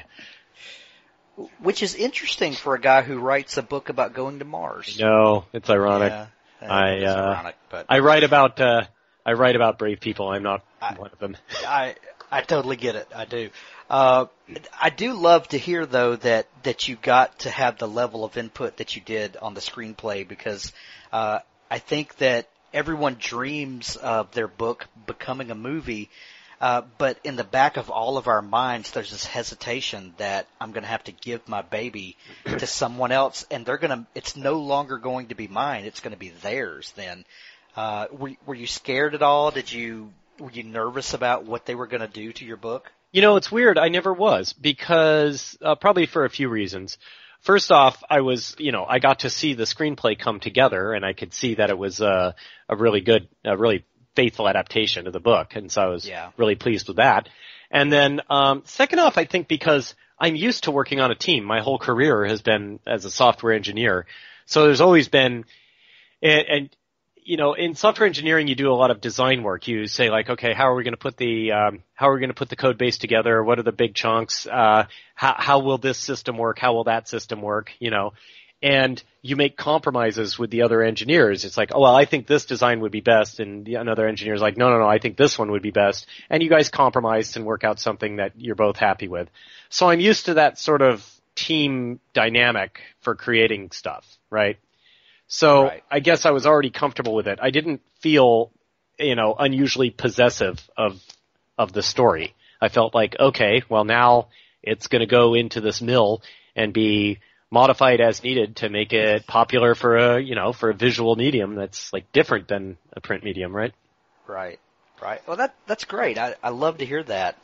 Which is interesting for a guy who writes a book about going to Mars. No, it's ironic. Yeah, it's ironic, but I write about brave people. I'm not one of them. I totally get it. I do. I do love to hear though that you got to have the level of input that you did on the screenplay, because I think that everyone dreams of their book becoming a movie, but in the back of all of our minds, there's this hesitation that I'm going to have to give my baby to someone else, and it's no longer going to be mine. It's going to be theirs then. Were you scared at all? Were you nervous about what they were going to do to your book? It's weird. I never was, because probably for a few reasons. First off, I got to see the screenplay come together, and I could see that it was a really faithful adaptation of the book, and so I was really pleased with that. And then, second off, I think because I'm used to working on a team. My whole career has been as a software engineer, so there's always been, and in software engineering, you do a lot of design work. You say like, okay, how are we going to put the code base together? What are the big chunks? How will this system work? How will that system work? And you make compromises with the other engineers. It's like, oh, well, I think this design would be best. And another engineer's like, no, I think this one would be best. And you guys compromise and work out something that you're both happy with. So I'm used to that sort of team dynamic for creating stuff, right? So I guess I was already comfortable with it. I didn't feel, unusually possessive of the story. I felt like, okay, well now it's going to go into this mill and be modified as needed to make it popular for a visual medium that's like different than a print medium, right? Right. Well, that's great. I love to hear that.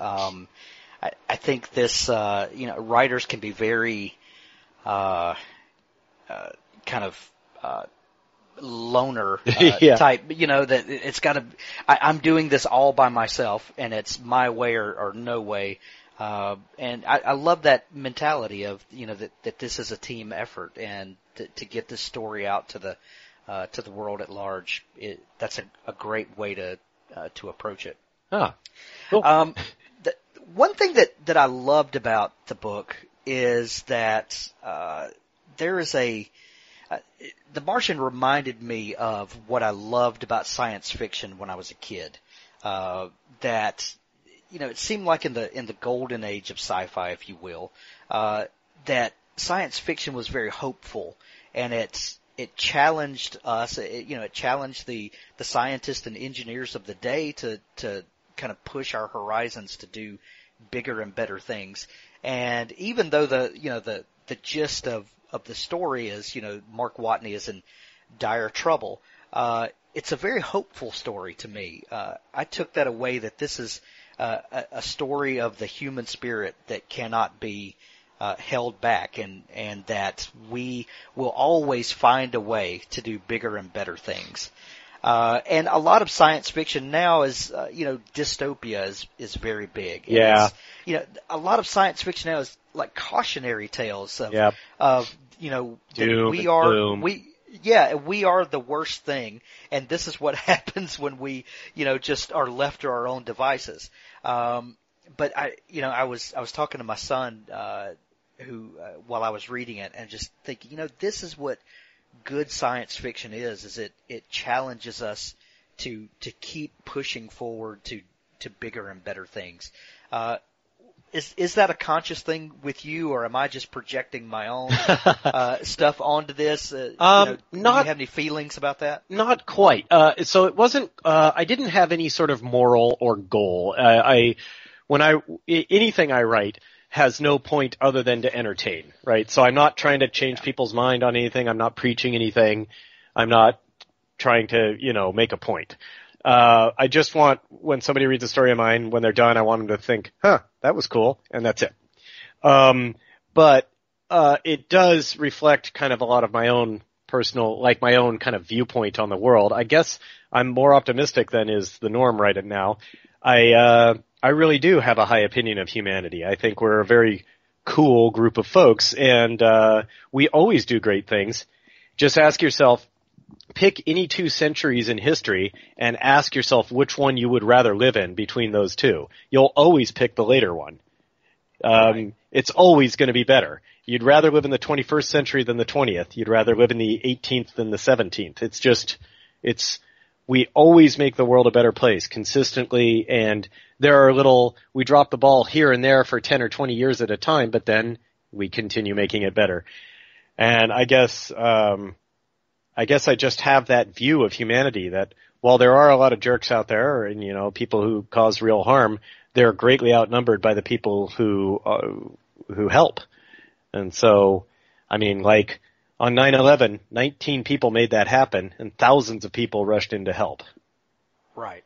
I think this, writers can be very, kind of, loner type, that it's got to. I'm doing this all by myself, and it's my way or no way. And I love that mentality of that this is a team effort, and to get this story out to the world at large. That's a great way to approach it. Ah, cool. One thing that I loved about the book is that there is The Martian reminded me of what I loved about science fiction when I was a kid. That, it seemed like in the golden age of sci-fi, if you will, that science fiction was very hopeful, and it challenged us. It challenged the scientists and engineers of the day to kind of push our horizons to do bigger and better things. And even though the gist of the story is, Mark Watney is in dire trouble, it's a very hopeful story to me. I took that away that this is a story of the human spirit that cannot be held back, and that we will always find a way to do bigger and better things. And a lot of science fiction now is, dystopia is very big. And Yeah. a lot of science fiction now is like cautionary tales of, Yep. that Doom we and are, gloom. we are the worst thing, and this is what happens when we, just are left to our own devices. But I was talking to my son, while I was reading it, and just thinking, this is what good science fiction is it challenges us to keep pushing forward to bigger and better things. Is that a conscious thing with you, or am I just projecting my own stuff onto this? Do you have any feelings about that? Not quite. So it wasn't. I didn't have any sort of moral or goal. Anything I write has no point other than to entertain, right? So I'm not trying to change people's mind on anything. I'm not preaching anything. I'm not trying to, make a point. I just want, when somebody reads a story of mine, when they're done, I want them to think, that was cool, and that's it. But it does reflect kind of a lot of my own personal, like my own kind of viewpoint on the world. I guess I'm more optimistic than is the norm right now. I really do have a high opinion of humanity. I think we're a very cool group of folks, and we always do great things. Just ask yourself, pick any 2 centuries in history and ask yourself which one you would rather live in between those two. You'll always pick the later one. Right. It's always going to be better. You'd rather live in the 21st century than the 20th. You'd rather live in the 18th than the 17th. We always make the world a better place consistently, and we drop the ball here and there for 10 or 20 years at a time, but then we continue making it better. And I guess I just have that view of humanity that while there are a lot of jerks out there and, people who cause real harm, they're greatly outnumbered by the people who help. And so, like on 9/11, 19 people made that happen and thousands of people rushed in to help. Right.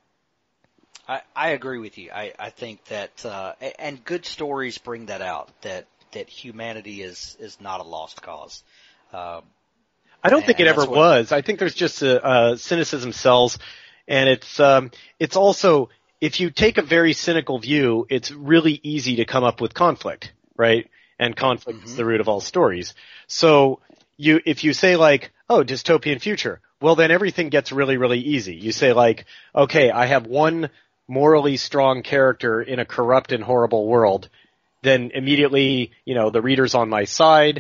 I agree with you. I think that, and good stories bring that out, that humanity is not a lost cause. I don't think it ever was. I think there's just cynicism sells, and it's also, if you take a very cynical view, it's really easy to come up with conflict, right? And conflict is the root of all stories. So if you say like, dystopian future, well then everything gets really, really easy. You say like, okay, I have one morally strong character in a corrupt and horrible world, then immediately, the reader's on my side.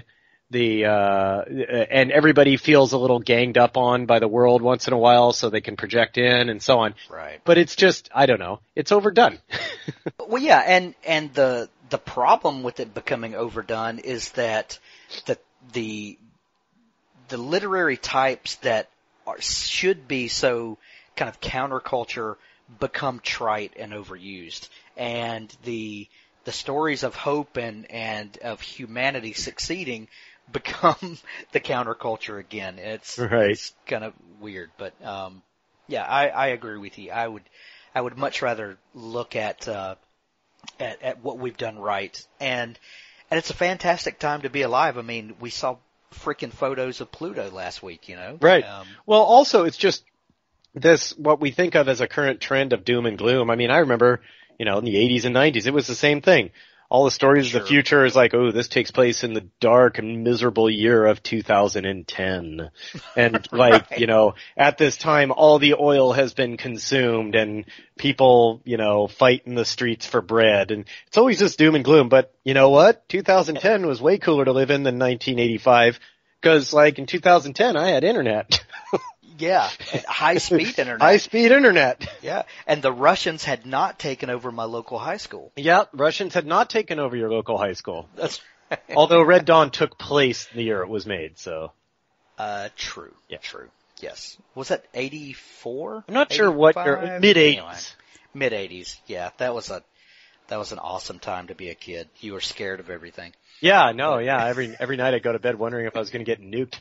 And everybody feels a little ganged up on by the world once in a while, so they can project in and so on. Right. But it's just, I don't know, it's overdone. Well, yeah, and the problem with it becoming overdone is that the literary types that should be so kind of counterculture become trite and overused, and the stories of hope and of humanity succeeding become the counterculture again. It's kind of weird, but I agree with you. I would much rather look at what we've done right, and it's a fantastic time to be alive. We saw freaking photos of Pluto last week, Right. Well, also it's just what we think of as a current trend of doom and gloom. I remember, in the 80s and 90s, it was the same thing. All the stories of the future is like, this takes place in the dark and miserable year of 2010. And at this time, all the oil has been consumed and people, fight in the streets for bread. And it's always just doom and gloom. But you know what? 2010 was way cooler to live in than 1985. Cause in 2010, I had internet. Yeah, high-speed internet. High-speed internet. Yeah, and the Russians had not taken over my local high school. Yeah, Russians had not taken over your local high school. That's right. Although Red Dawn took place the year it was made, so. True. Yeah. True. Yes. Was that 84? I'm not sure what year. Mid-80s. Anyway, mid-80s. Yeah, that was an awesome time to be a kid. You were scared of everything. Yeah, no, yeah. Every night I'd go to bed wondering if I was going to get nuked.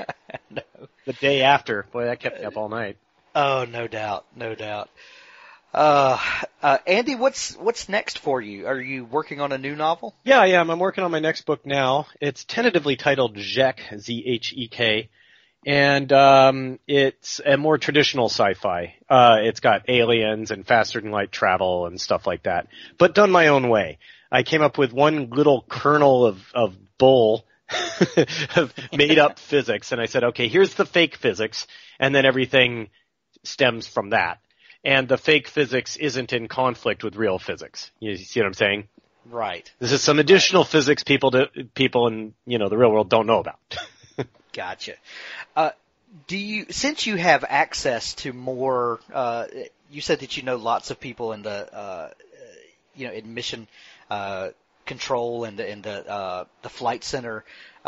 No. The day after. Boy, that kept me up all night. Oh, no doubt. No doubt. Andy, what's next for you? Are you working on a new novel? Yeah, I am. I'm working on my next book now. It's tentatively titled Zhek, Z-H-E-K. And it's a more traditional sci-fi. It's got aliens and faster than light travel and stuff like that, but done my own way. I came up with one little kernel of bull of made up physics, and I said, okay, here's the fake physics, and then everything stems from that. And the fake physics isn't in conflict with real physics. You see what I'm saying? Right. This is some additional physics people in, the real world don't know about. Gotcha. Since you have access to more, you said that you know lots of people in the, in mission, control and the flight center,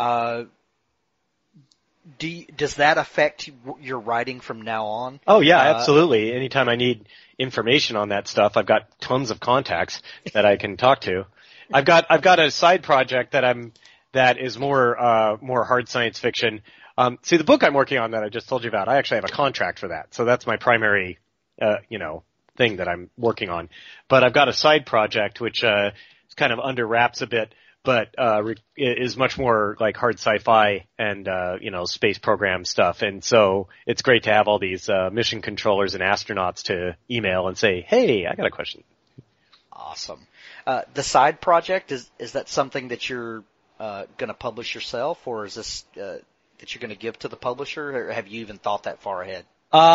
does that affect your writing from now on? Oh yeah, absolutely. Anytime I need information on that stuff, I've got tons of contacts that I can talk to. I've got a side project that is more hard science fiction. See, the book I'm working on that I just told you about, I actually have a contract for that. So that's my primary, thing that I'm working on. But I've got a side project which, is kind of under wraps a bit, but is much more like hard sci-fi and space program stuff. And so it's great to have all these mission controllers and astronauts to email and say, "Hey, I got a question." Awesome. The side project, is that something that you're going to publish yourself, or is this that you're going to give to the publisher, or have you even thought that far ahead?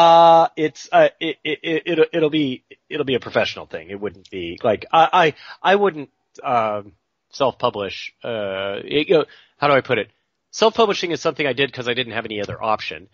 It'll be a professional thing. It wouldn't be like I wouldn't self-publish. How do I put it? Self-publishing is something I did because I didn't have any other option.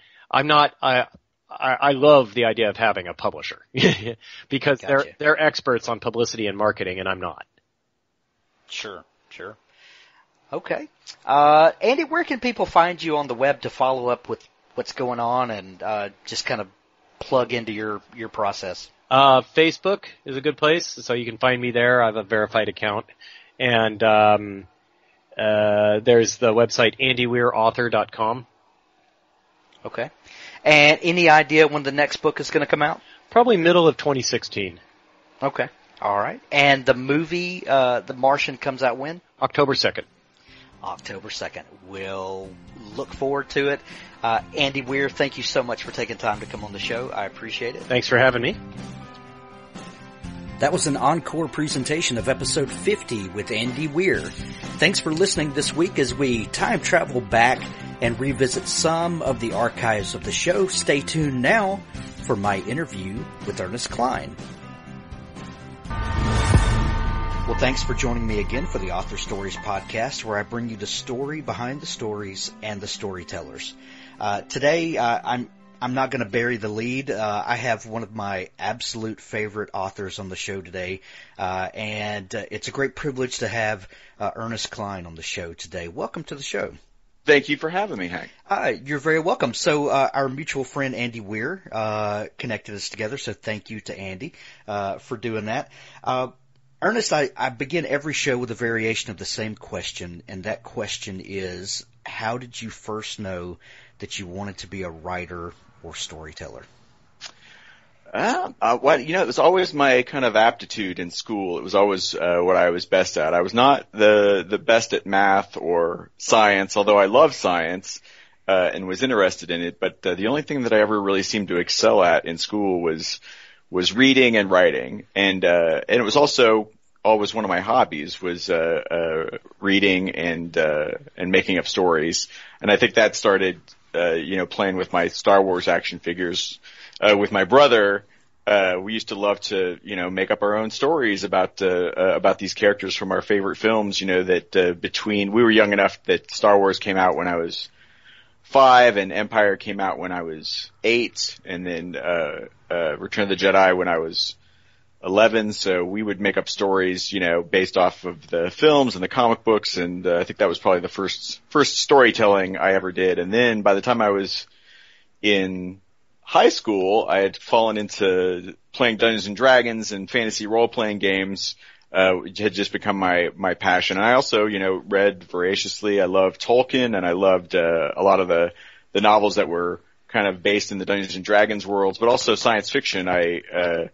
I love the idea of having a publisher because Gotcha. they're experts on publicity and marketing, and I'm not. Sure. Okay. Andy, where can people find you on the web to follow up with what's going on and just kind of plug into your process? Facebook is a good place, so you can find me there. I have a verified account. And there's the website andyweirauthor.com. Okay. And any idea when the next book is going to come out? Probably middle of 2016. Okay. All right. And the movie, The Martian, comes out when? October 2nd. October 2nd. We'll look forward to it. Andy Weir, thank you so much for taking time to come on the show. I appreciate it. Thanks for having me. That was an encore presentation of episode 50 with Andy Weir. Thanks for listening this week as we time travel back and revisit some of the archives of the show. Stay tuned now for my interview with Ernest Cline. Well, thanks for joining me again for the Author Stories podcast, where I bring you the story behind the stories and the storytellers. Today, I'm not going to bury the lead. I have one of my absolute favorite authors on the show today, and it's a great privilege to have Ernest Cline on the show today. Welcome to the show. Thank you for having me, Hank. You're very welcome. So our mutual friend Andy Weir connected us together, so thank you to Andy for doing that. Ernest, I begin every show with a variation of the same question, and that question is, how did you first know that you wanted to be a writer or storyteller? It was always my kind of aptitude in school. It was always what I was best at. I was not the best at math or science, although I loved science and was interested in it. But the only thing that I ever really seemed to excel at in school was reading and writing, and it was also always one of my hobbies was reading and making up stories. And I think that started playing with my Star Wars action figures with my brother. We used to love to make up our own stories about these characters from our favorite films. We were young enough that Star Wars came out when I was 5 and Empire came out when I was 8, and then Return of the Jedi when I was 11. So we would make up stories, based off of the films and the comic books, and I think that was probably the first storytelling I ever did. And then by the time I was in high school, I had fallen into playing Dungeons and Dragons and fantasy role-playing games, which had just become my passion. And I also, read voraciously. I loved Tolkien, and I loved a lot of the novels that were kind of based in the Dungeons and Dragons worlds, but also science fiction. I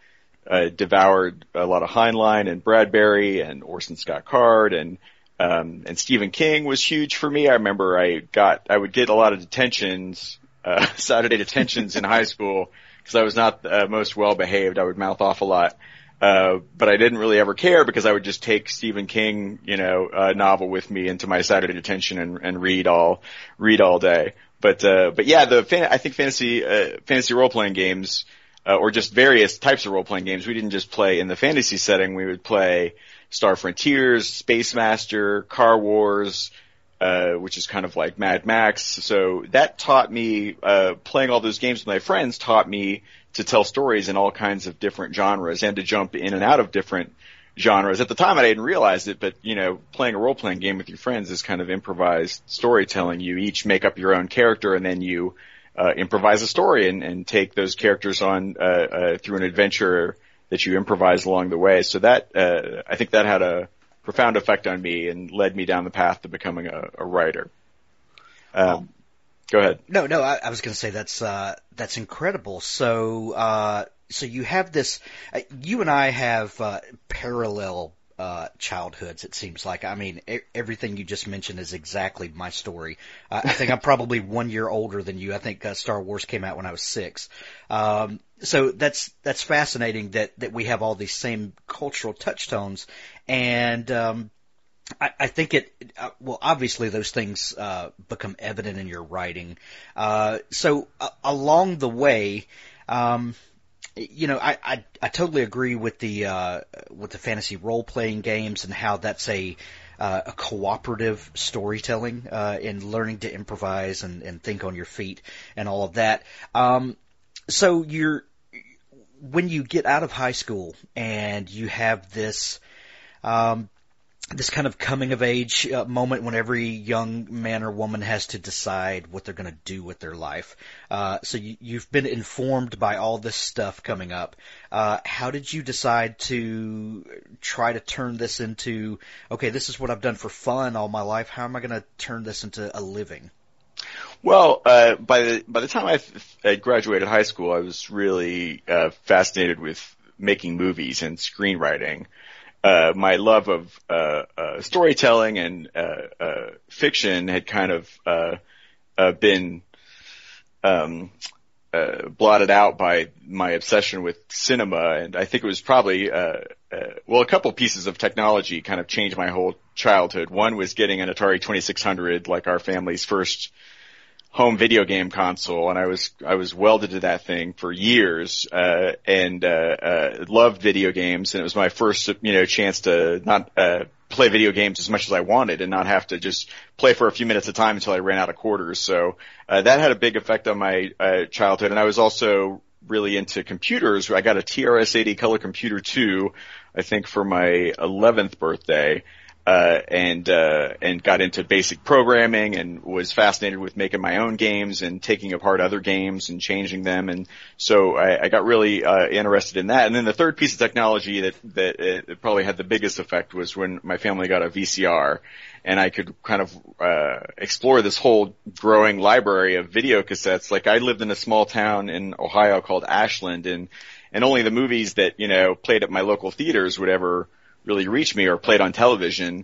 devoured a lot of Heinlein and Bradbury and Orson Scott Card and Stephen King was huge for me. I remember I would get a lot of detentions, Saturday detentions in high school because I was not the most well behaved. I would mouth off a lot. But I didn't really ever care because I would just take Stephen King, novel with me into my Saturday detention and read all day. But yeah, I think fantasy role-playing games, or just various types of role-playing games, we didn't just play in the fantasy setting. We would play Star Frontiers, Space Master, Car Wars, which is kind of like Mad Max. So that taught me, playing all those games with my friends taught me to tell stories in all kinds of different genres and to jump in and out of different genres. At the time I didn't realize it, but playing a role-playing game with your friends is kind of improvised storytelling. You each make up your own character and then you improvise a story and take those characters on through an adventure that you improvise along the way. So that I think that had a profound effect on me and led me down the path to becoming a writer. Go ahead. No, I was going to say that's incredible. So you have this, you and I have parallel childhoods, it seems like. I mean, everything you just mentioned is exactly my story. I think I'm probably 1 year older than you. I think Star Wars came out when I was 6. So that's fascinating that we have all these same cultural touchstones. And I think obviously those things become evident in your writing. So along the way, I totally agree with the fantasy role playing games and how that's a cooperative storytelling in learning to improvise and think on your feet and all of that. So when you get out of high school and you have this kind of coming of age moment when every young man or woman has to decide what they're going to do with their life. So you've been informed by all this stuff coming up. How did you decide to try to turn this into, okay, this is what I've done for fun all my life. How am I going to turn this into a living? Well, by the time I graduated high school, I was really fascinated with making movies and screenwriting. My love of storytelling and fiction had kind of been blotted out by my obsession with cinema, and I think it was probably a couple pieces of technology kind of changed my whole childhood. One was getting an Atari 2600, like our family's first home video game console, and I was welded to that thing for years, and loved video games, and it was my first, chance to not, play video games as much as I wanted and not have to just play for a few minutes at a time until I ran out of quarters. So, that had a big effect on my, childhood, and I was also really into computers. I got a TRS-80 Color Computer 2, I think for my 11th birthday. And got into basic programming and was fascinated with making my own games and taking apart other games and changing them. And so I got really, interested in that. And then the third piece of technology that it probably had the biggest effect was when my family got a VCR and I could kind of, explore this whole growing library of video cassettes. Like I lived in a small town in Ohio called Ashland and only the movies that, played at my local theaters would ever really reach me or played on television,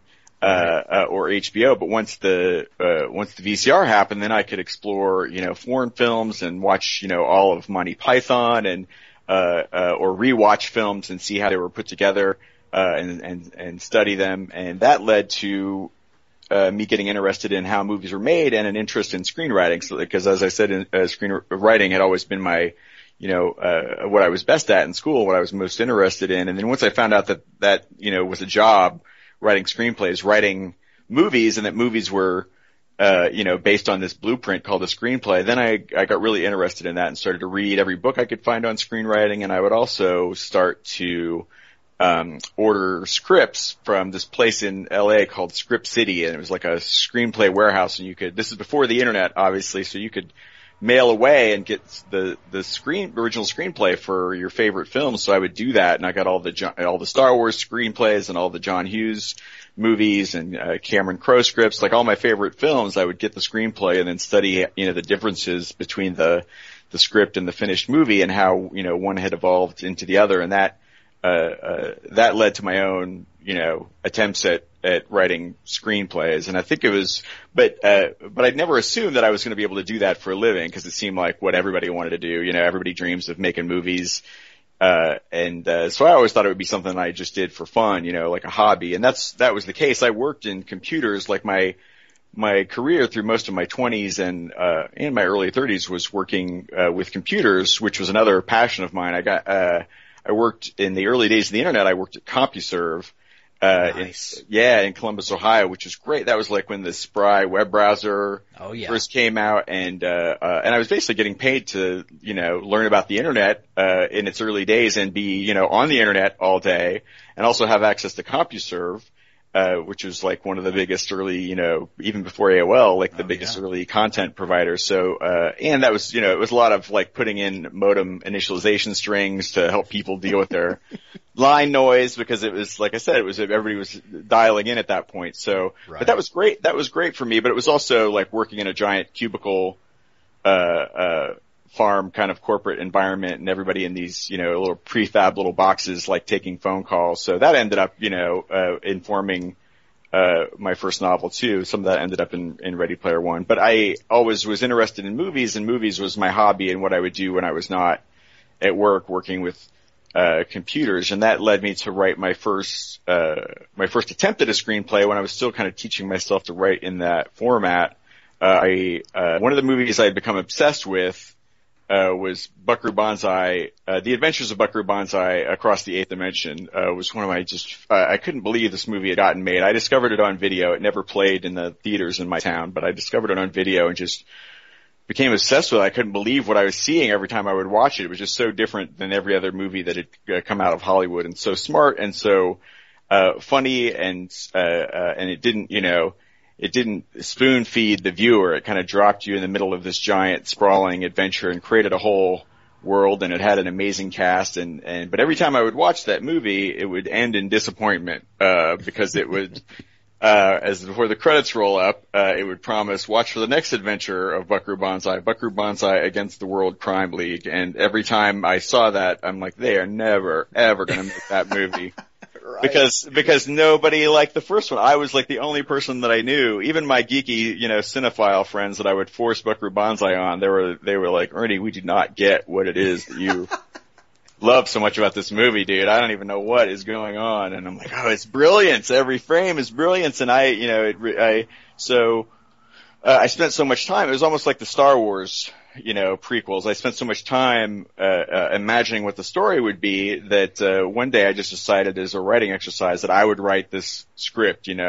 or HBO. But once the VCR happened, then I could explore, foreign films and watch, all of Monty Python and, or rewatch films and see how they were put together, and study them. And that led to, me getting interested in how movies were made and an interest in screenwriting. So, because as I said, screenwriting had always been my, what I was best at in school, what I was most interested in. And then once I found out that was a job, writing screenplays, writing movies, and that movies were, based on this blueprint called a screenplay, then I got really interested in that and started to read every book I could find on screenwriting. And I would also start to, order scripts from this place in LA called Script City. And it was like a screenplay warehouse. And this is before the internet, obviously, so you could mail away and get the original screenplay for your favorite films. So I would do that, and I got all the Star Wars screenplays and all the John Hughes movies and Cameron Crowe scripts, like all my favorite films. I would get the screenplay and then study the differences between the script and the finished movie and how one had evolved into the other, and that that led to my own, attempts at writing screenplays. And I think it was, but I'd never assumed that I was going to be able to do that for a living, because it seemed like what everybody wanted to do. Everybody dreams of making movies. So I always thought it would be something I just did for fun, like a hobby. And that was the case. I worked in computers, like my career through most of my 20s and in my early 30s was working with computers, which was another passion of mine. I worked in the early days of the internet. I worked at CompuServe, Nice. in Columbus, Ohio, which was great. That was like when the Spry web browser first came out, and I was basically getting paid to, learn about the internet, in its early days and be, on the internet all day, and also have access to CompuServe, which was like one of the biggest early, even before AOL, like the biggest early content providers. So, and that was, it was a lot of like putting in modem initialization strings to help people deal with their line noise, because it was, like I said, everybody was dialing in at that point. So, but that was great. That was great for me, but it was also like working in a giant cubicle, farm kind of corporate environment, and everybody in these, little prefab little boxes, like taking phone calls. So that ended up, informing, my first novel too. Some of that ended up in Ready Player One, but I always was interested in movies, and movies was my hobby and what I would do when I was not at work working with, computers. And that led me to write my first attempt at a screenplay when I was still kind of teaching myself to write in that format. One of the movies I had become obsessed with, was Buckaroo Banzai, The Adventures of Buckaroo Banzai Across the Eighth Dimension, was one of my I couldn't believe this movie had gotten made. I discovered it on video. It never played in the theaters in my town, but I discovered it on video and just became obsessed with it. I couldn't believe what I was seeing every time I would watch it. It was just so different than every other movie that had come out of Hollywood, and so smart and so, funny, and it didn't, it didn't spoon feed the viewer. It kind of dropped you in the middle of this giant sprawling adventure and created a whole world, and it had an amazing cast, but every time I would watch that movie, it would end in disappointment, because it would, as before the credits roll up, it would promise, watch for the next adventure of Buckaroo Banzai against the World Crime League. And every time I saw that, I'm like, they are never, ever gonna make that movie. Right. Because nobody liked the first one. I was like the only person that I knew, even my geeky, cinephile friends that I would force Buckaroo Banzai on, they were like, Ernie, we do not get what it is that you love so much about this movie, dude. I don't even know what is going on. And I'm like, oh, it's brilliance. Every frame is brilliance. And I spent so much time. It was almost like the Star Wars, prequels. I spent so much time, imagining what the story would be that, one day I just decided as a writing exercise that I would write this script, kind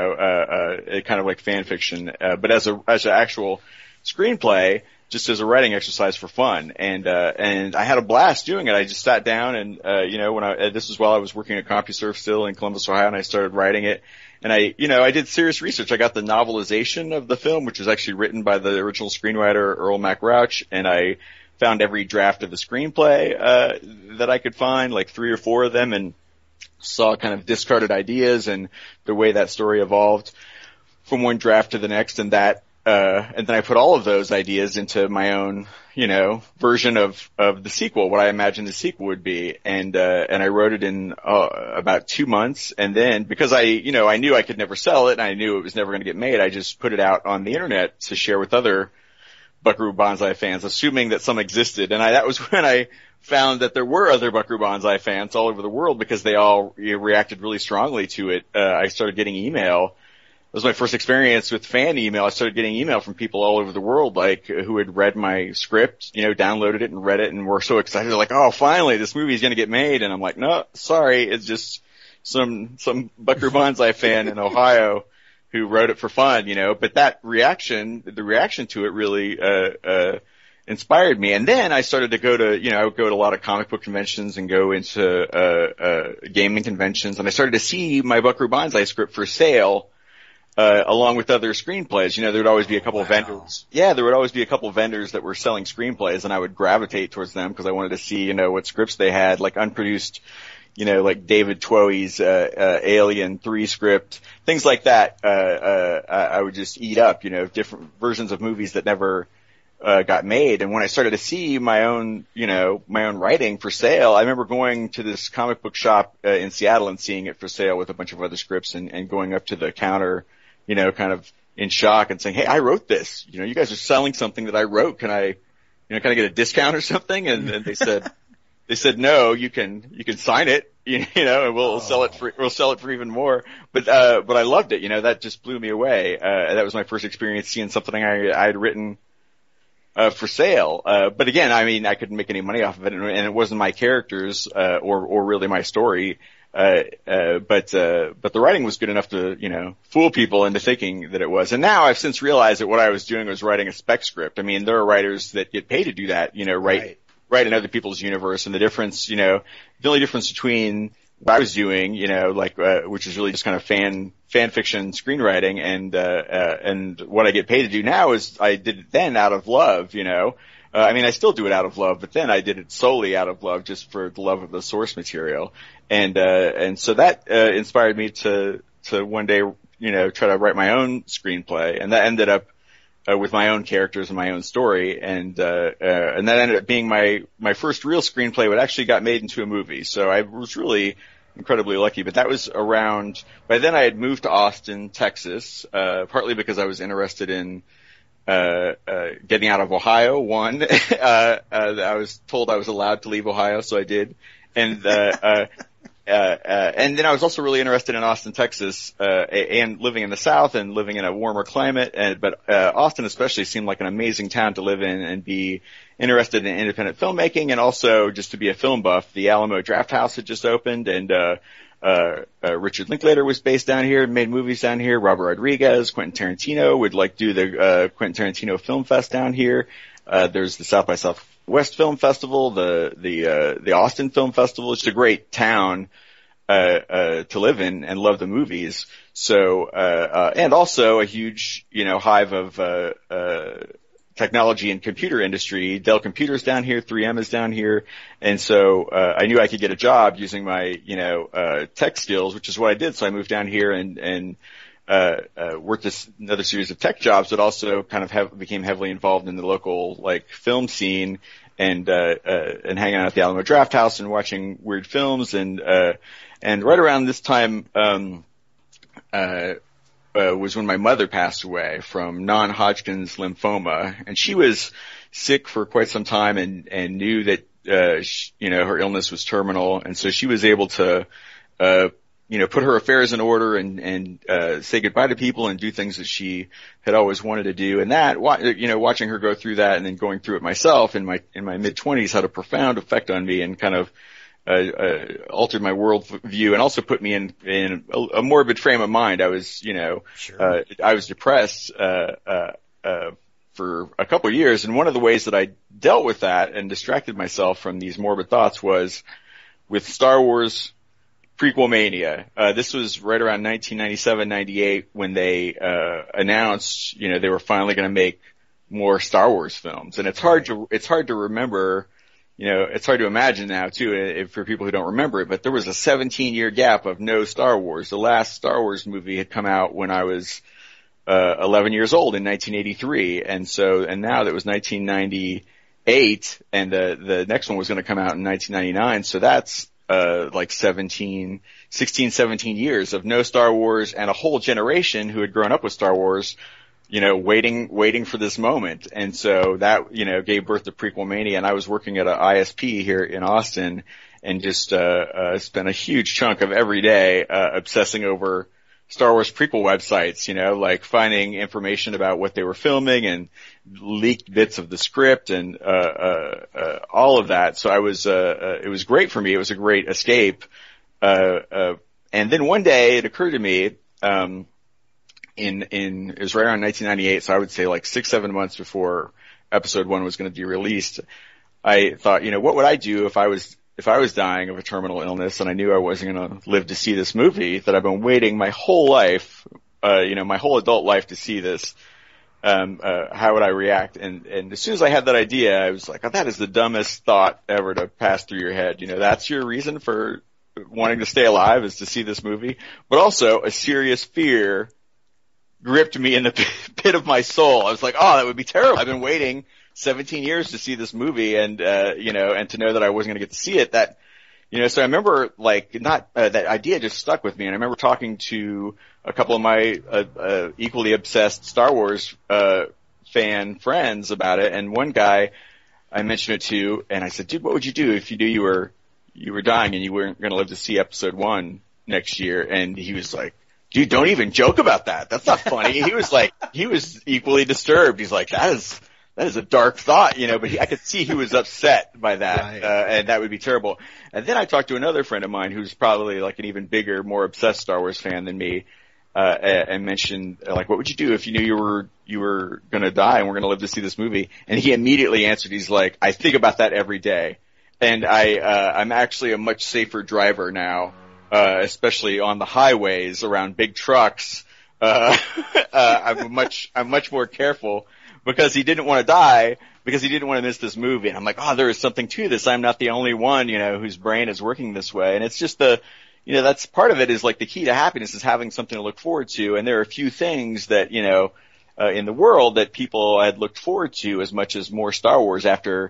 of like fan fiction, but as an actual screenplay, just as a writing exercise for fun. And I had a blast doing it. I just sat down and, this was while I was working at CompuServe still in Columbus, Ohio, and I started writing it. And I did serious research. I got the novelization of the film, which was actually written by the original screenwriter, Earl MacRouch, and I found every draft of the screenplay, that I could find, like 3 or 4 of them, and saw kind of discarded ideas and the way that story evolved from one draft to the next, and then I put all of those ideas into my own, version of the sequel, what I imagined the sequel would be. And I wrote it in, about 2 months. And then, because I knew I could never sell it and I knew it was never going to get made, I just put it out on the internet to share with other Buckaroo Banzai fans, assuming that some existed. And that was when I found that there were other Buckaroo Banzai fans all over the world, because they all reacted really strongly to it. I started getting email. It was my first experience with fan email. I started getting email from people all over the world, like, who had read my script, downloaded it and read it and were so excited. They're like, oh, finally, this movie is going to get made. And I'm like, no, sorry. It's just some Buckaroo Banzai fan in Ohio who wrote it for fun, but the reaction to it really, inspired me. And then I started to go to, I would go to a lot of comic book conventions and go into, gaming conventions. And I started to see my Buckaroo Banzai script for sale, along with other screenplays. There would always be a couple of vendors. Yeah, there would always be a couple of vendors that were selling screenplays, and I would gravitate towards them because I wanted to see, what scripts they had, like unproduced, like David Twohy's, Alien 3 script, things like that. I would just eat up, different versions of movies that never, got made. And when I started to see my own writing for sale, I remember going to this comic book shop in Seattle and seeing it for sale with a bunch of other scripts and going up to the counter, kind of in shock and saying, "Hey, I wrote this. You guys are selling something that I wrote. Can I get a discount or something?" And they said, "No, you can sign it, and we'll sell it for even more." But I loved it. That just blew me away. That was my first experience seeing something I had written for sale. But again, I couldn't make any money off of it, and it wasn't my characters, or really my story. But the writing was good enough to, fool people into thinking that it was. And now I've since realized that what I was doing was writing a spec script. There are writers that get paid to do that, write in other people's universe. And the difference, the only difference between what I was doing, which is really just kind of fan fiction screenwriting and what I get paid to do now is I did it then out of love, I still do it out of love, but then I did it solely out of love, just for the love of the source material. And so that, inspired me to one day, try to write my own screenplay. And that ended up, with my own characters and my own story. And that ended up being my first real screenplay, but actually got made into a movie. So I was really incredibly lucky, but that was by then I had moved to Austin, Texas, partly because I was interested in, getting out of Ohio. One, I was told I was allowed to leave Ohio, so I did. And then I was also really interested in Austin, Texas, and living in the South and living in a warmer climate. But Austin especially seemed like an amazing town to live in and be interested in independent filmmaking, and also just to be a film buff. The Alamo Drafthouse had just opened, and Richard Linklater was based down here, made movies down here. Robert Rodriguez, Quentin Tarantino would do the Quentin Tarantino Film Fest down here. There's the South by Southwest Film Festival, the Austin Film Festival. It's a great town to live in and love the movies. So and also a huge hive of technology and computer industry. Dell Computers down here, 3M is down here, and so I knew I could get a job using my tech skills, which is what I did. So I moved down here and worked another series of tech jobs, but also kind of became heavily involved in the local film scene and hanging out at the Alamo Drafthouse and watching weird films. And right around this time was when my mother passed away from non-Hodgkin's lymphoma, and she was sick for quite some time and knew that her illness was terminal, and so she was able to put her affairs in order and say goodbye to people and do things that she had always wanted to do. And that, watching her go through that and then going through it myself in my mid-20s had a profound effect on me and kind of altered my world view and also put me in a morbid frame of mind. I was, Sure. I was depressed, for a couple of years. And one of the ways that I dealt with that and distracted myself from these morbid thoughts was with Star Wars prequel mania. This was right around 1997, 98 when they, announced, they were finally going to make more Star Wars films. And it's hard to remember, it's hard to imagine now too, for people who don't remember it, but there was a 17-year gap of no Star Wars. The last Star Wars movie had come out when I was 11 years old in 1983. And now that was 1998 and the next one was going to come out in 1999. So that's 16, 17 years of no Star Wars and a whole generation who had grown up with Star Wars, waiting for this moment. And so that, gave birth to prequel mania. And I was working at an ISP here in Austin and just, spent a huge chunk of every day, obsessing over Star Wars prequel websites, finding information about what they were filming and leaked bits of the script and, all of that. So it was great for me. It was a great escape. And then one day it occurred to me, it was right around 1998. So I would say 6-7 months before episode 1 was going to be released. I thought, what would I do if I was dying of a terminal illness and I knew I wasn't going to live to see this movie that I've been waiting my whole life, my whole adult life to see this, how would I react? And as soon as I had that idea, I was like, oh, that is the dumbest thought ever to pass through your head. That's your reason for wanting to stay alive is to see this movie. But also a serious fear gripped me in the pit of my soul. I was like, oh, that would be terrible. I've been waiting 17 years to see this movie and, and to know that I wasn't going to get to see it, that, so I remember that idea just stuck with me. And I remember talking to a couple of my, equally obsessed Star Wars, fan friends about it. And one guy I mentioned it to, and I said, dude, what would you do if you knew you were dying and you weren't going to live to see episode 1 next year? And he was like, dude, don't even joke about that. That's not funny. He was equally disturbed. He's like, that is a dark thought, but I could see he was upset by that, right. And that would be terrible. And then I talked to another friend of mine who's probably like an even bigger, more obsessed Star Wars fan than me, and mentioned, like, what would you do if you knew you were gonna die and were gonna live to see this movie? And he immediately answered, he's like, I think about that every day. And I'm actually a much safer driver now, especially on the highways around big trucks. I'm much more careful because he didn't want to die, because he didn't want to miss this movie. And I'm like, there is something to this. I'm not the only one, whose brain is working this way. And it's just that's part of it, is like the key to happiness is having something to look forward to. And there are a few things that, in the world that people had looked forward to as much as more Star Wars after,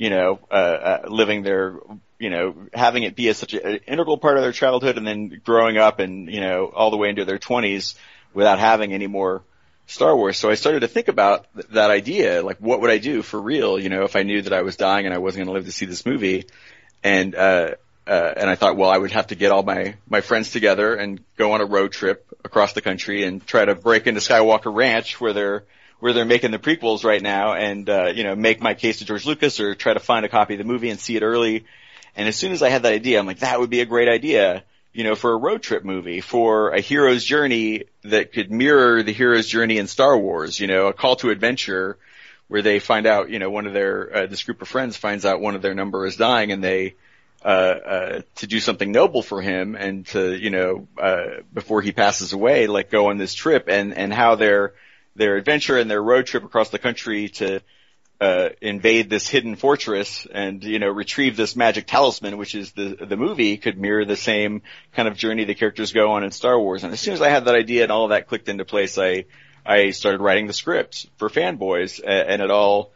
living their, having it be such an integral part of their childhood and then growing up and, all the way into their 20s without having any more Star Wars. So I started to think about that idea, like, what would I do for real, if I knew that I was dying and I wasn't going to live to see this movie. And I thought, well, I would have to get all my friends together and go on a road trip across the country and try to break into Skywalker Ranch where they're making the prequels right now and, make my case to George Lucas or try to find a copy of the movie and see it early. And as soon as I had that idea, I'm like, that would be a great idea, for a road trip movie, for a hero's journey that could mirror the hero's journey in Star Wars, a call to adventure where they find out, one of this group of friends finds out one of their number is dying and they, to do something noble for him and to, before he passes away, like go on this trip and how their adventure and their road trip across the country to, invade this hidden fortress and, retrieve this magic talisman, which is the movie, could mirror the same kind of journey the characters go on in Star Wars. And as soon as I had that idea and all of that clicked into place, I started writing the script for Fanboys, and it all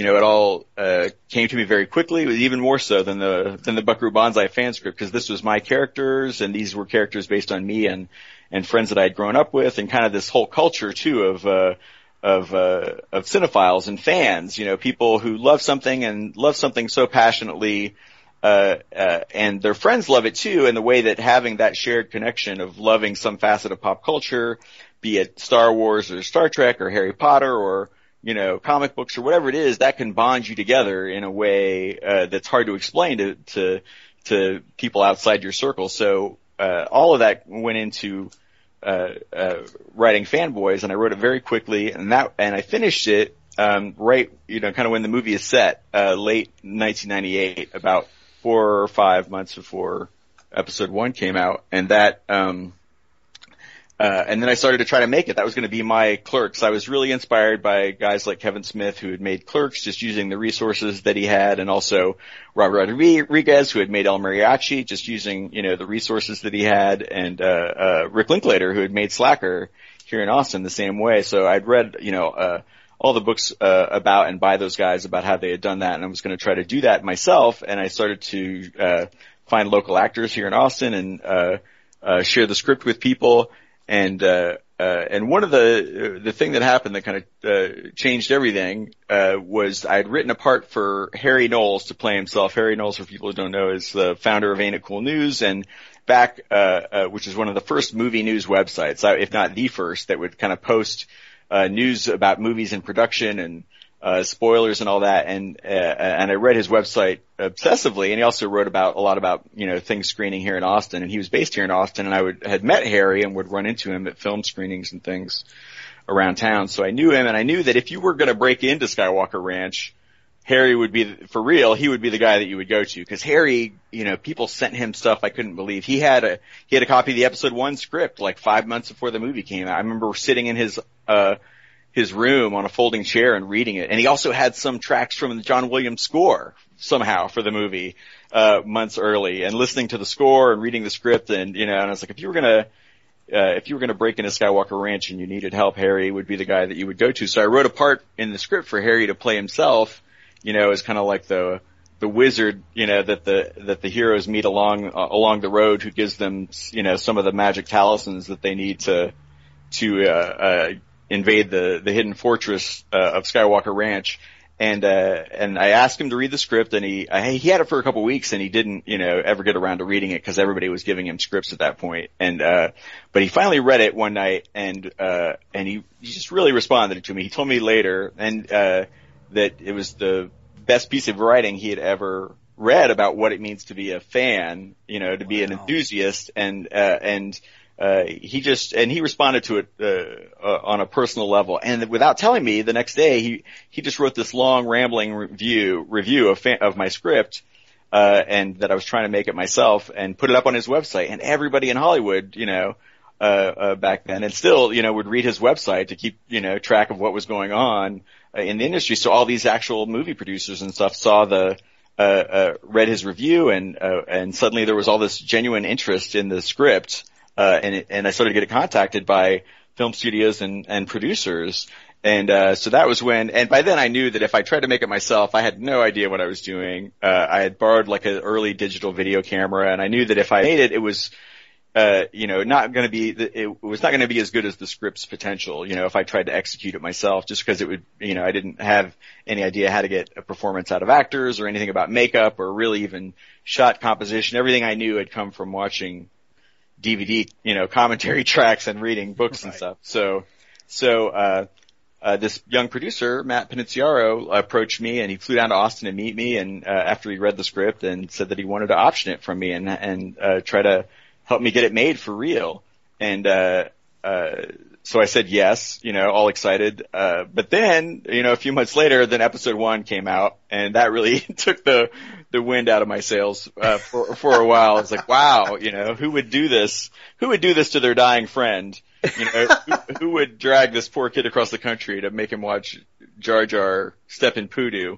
came to me very quickly, even more so than the Buckaroo Banzai fan script, because this was my characters and these were characters based on me and friends that I had grown up with, and kind of this whole culture too of cinephiles and fans, people who love something so passionately, and their friends love it too, and the way that having that shared connection of loving some facet of pop culture, be it Star Wars or Star Trek or Harry Potter or, comic books or whatever it is, that can bond you together in a way, that's hard to explain to people outside your circle. So, all of that went into, writing Fanboys, and I wrote it very quickly, and I finished it, right, kind of when the movie is set, late 1998, about 4 or 5 months before episode 1 came out, and that, and then I started to try to make it. That was going to be my Clerks. I was really inspired by guys like Kevin Smith, who had made Clerks, just using the resources that he had, and also Robert Rodriguez, who had made El Mariachi, just using, the resources that he had, and Rick Linklater, who had made Slacker here in Austin the same way. So I'd read, all the books about and by those guys about how they had done that, and I was going to try to do that myself, and I started to find local actors here in Austin and share the script with people. And one of the thing that happened that kind of, changed everything, was I had written a part for Harry Knowles to play himself. Harry Knowles, for people who don't know, is the founder of Ain't It Cool News, and back, which is one of the first movie news websites, if not the first, that would kind of post, news about movies in production and, spoilers and all that. And I read his website obsessively, and he also wrote a lot about, things screening here in Austin, and he was based here in Austin, and I had met Harry and would run into him at film screenings and things around town. So I knew him, and I knew that if you were going to break into Skywalker Ranch, Harry would be, for real, he would be the guy that you would go to. Cause Harry, people sent him stuff I couldn't believe. He had a copy of the episode 1 script like 5 months before the movie came out. I remember sitting in his room on a folding chair and reading it. And he also had some tracks from the John Williams score somehow for the movie, months early, and listening to the score and reading the script. And, and I was like, if you were going to, if you were going to break into Skywalker Ranch and you needed help, Harry would be the guy that you would go to. So I wrote a part in the script for Harry to play himself, as kind of like the wizard, that the heroes meet along the road, who gives them, some of the magic talismans that they need to invade the hidden fortress of Skywalker Ranch. And I asked him to read the script, and he had it for a couple weeks, and he didn't, ever get around to reading it because everybody was giving him scripts at that point. But he finally read it one night, and he just really responded to me. He told me later, that it was the best piece of writing he had ever read about what it means to be a fan, to be an enthusiast, he responded to it on a personal level, and without telling me, the next day he just wrote this long rambling review of my script, and that I was trying to make it myself, and put it up on his website. And everybody in Hollywood, back then, and still, would read his website to keep track of what was going on in the industry. So all these actual movie producers and stuff saw read his review, and suddenly there was all this genuine interest in the script. And I started getting contacted by film studios and producers. So that was when, and by then I knew that if I tried to make it myself, I had no idea what I was doing. I had borrowed like an early digital video camera, and I knew that if I made it, it was, not going to be, it was not going to be as good as the script's potential, if I tried to execute it myself, just because it would, I didn't have any idea how to get a performance out of actors or anything about makeup or really even shot composition. Everything I knew had come from watching DVD, commentary tracks and reading books and stuff. So this young producer, Matt Piniziaro, approached me, and he flew down to Austin to meet me, and after he read the script, and said that he wanted to option it from me and try to help me get it made for real. And so I said yes, all excited. But then, a few months later, then episode 1 came out, and that really took the wind out of my sails, for a while. I was like, wow, who would do this? Who would do this to their dying friend? Who would drag this poor kid across the country to make him watch Jar Jar step in poodoo?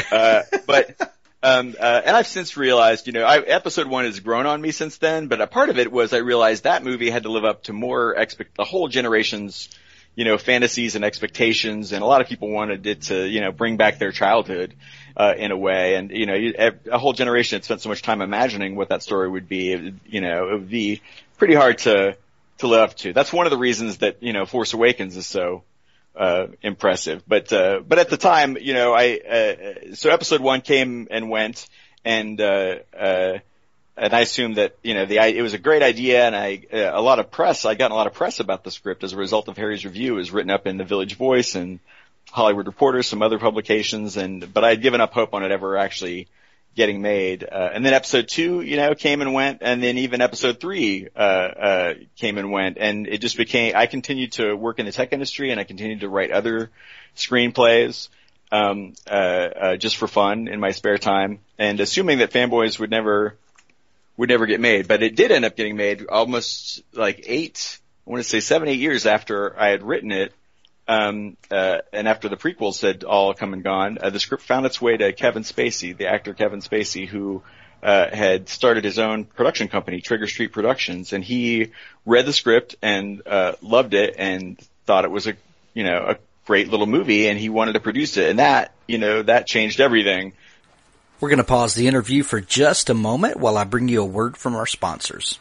And I've since realized, episode 1 has grown on me since then, but a part of it was I realized that movie had to live up to more the whole generation's, fantasies and expectations, and a lot of people wanted it to, bring back their childhood, in a way, and, a whole generation had spent so much time imagining what that story would be, it would be pretty hard to live up to. That's one of the reasons that, Force Awakens is so impressive. But at the time, so episode 1 came and went, and I assumed that, it was a great idea, and I got a lot of press about the script as a result of Harry's review. It was written up in the Village Voice and Hollywood Reporter, some other publications, but I had given up hope on it ever actually getting made. And then episode 2, came and went, and then even episode 3, came and went, and it just became, I continued to work in the tech industry, and I continued to write other screenplays, just for fun in my spare time, and assuming that Fanboys would never get made. But it did end up getting made almost like 7, 8 years after I had written it. And after the prequels had all come and gone, the script found its way to Kevin Spacey, the actor Kevin Spacey, who had started his own production company, Trigger Street Productions, and he read the script and loved it and thought it was a great little movie, and he wanted to produce it, and that changed everything. We're going to pause the interview for just a moment while I bring you a word from our sponsors.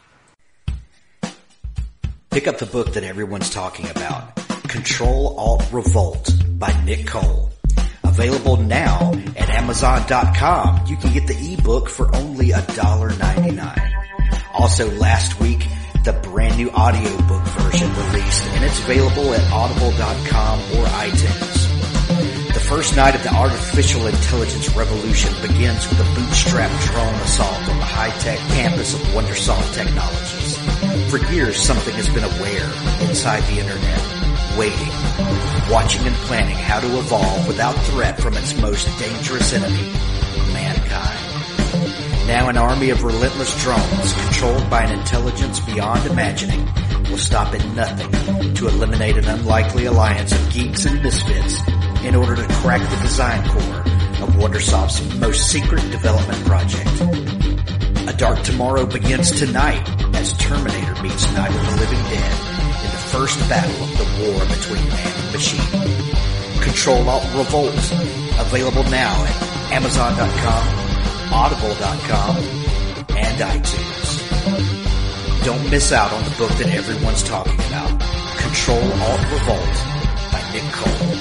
Pick up the book that everyone's talking about, Control Alt Revolt by Nick Cole. Available now at Amazon.com. You can get the ebook for only $1.99. Also last week, the brand new audiobook version released, and it's available at Audible.com or iTunes. The first night of the artificial intelligence revolution begins with a bootstrap drone assault on the high-tech campus of Wondersoft Technologies. For years, something has been aware inside the internet, waiting, watching and planning how to evolve without threat from its most dangerous enemy, mankind. Now an army of relentless drones, controlled by an intelligence beyond imagining, will stop at nothing to eliminate an unlikely alliance of geeks and misfits in order to crack the design core of Wondersoft's most secret development project. A dark tomorrow begins tonight as Terminator meets Night of the Living Dead in the first battle of the war between man and machine. Control Alt Revolt, available now at Amazon.com, Audible.com, and iTunes. Don't miss out on the book that everyone's talking about, Control Alt Revolt by Nick Cole.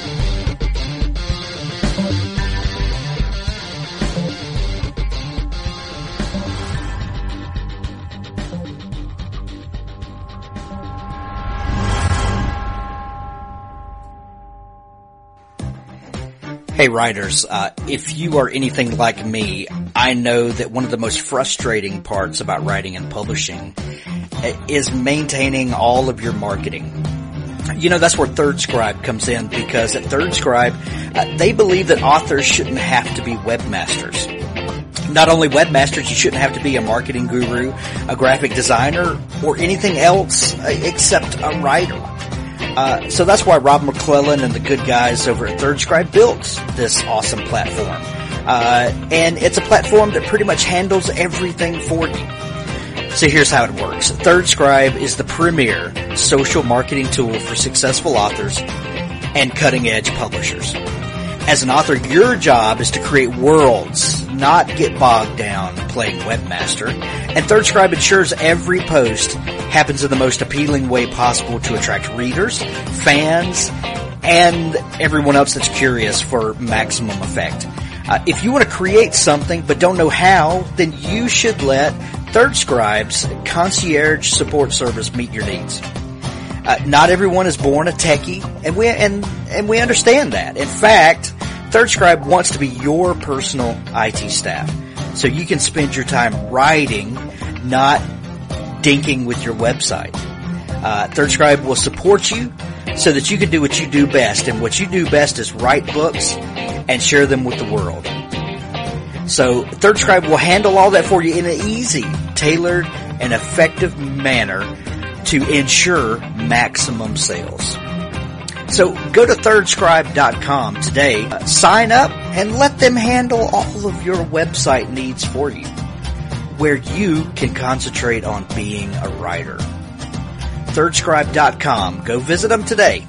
Hey writers, if you are anything like me, I know that one of the most frustrating parts about writing and publishing is maintaining all of your marketing. You know, that's where Third Scribe comes in, because at Third Scribe, they believe that authors shouldn't have to be webmasters. Not only webmasters, you shouldn't have to be a marketing guru, a graphic designer, or anything else except a writer. So that's why Rob McClellan and the good guys over at Third Scribe built this awesome platform. And it's a platform that pretty much handles everything for you. So here's how it works. Third Scribe is the premier social marketing tool for successful authors and cutting-edge publishers. As an author, your job is to create worlds, not get bogged down playing webmaster. And Third Scribe ensures every post happens in the most appealing way possible to attract readers, fans, and everyone else that's curious for maximum effect. If you want to create something but don't know how, then you should let Third Scribe's concierge support service meet your needs. Not everyone is born a techie, and we understand that. In fact, Third Scribe wants to be your personal IT staff, so you can spend your time writing, not dinking with your website. Third Scribe will support you so that you can do what you do best, and what you do best is write books and share them with the world. So Third Scribe will handle all that for you in an easy, tailored, and effective manner to ensure maximum sales. So go to ThirdScribe.com today, sign up, and let them handle all of your website needs for you, where you can concentrate on being a writer. ThirdScribe.com. Go visit them today.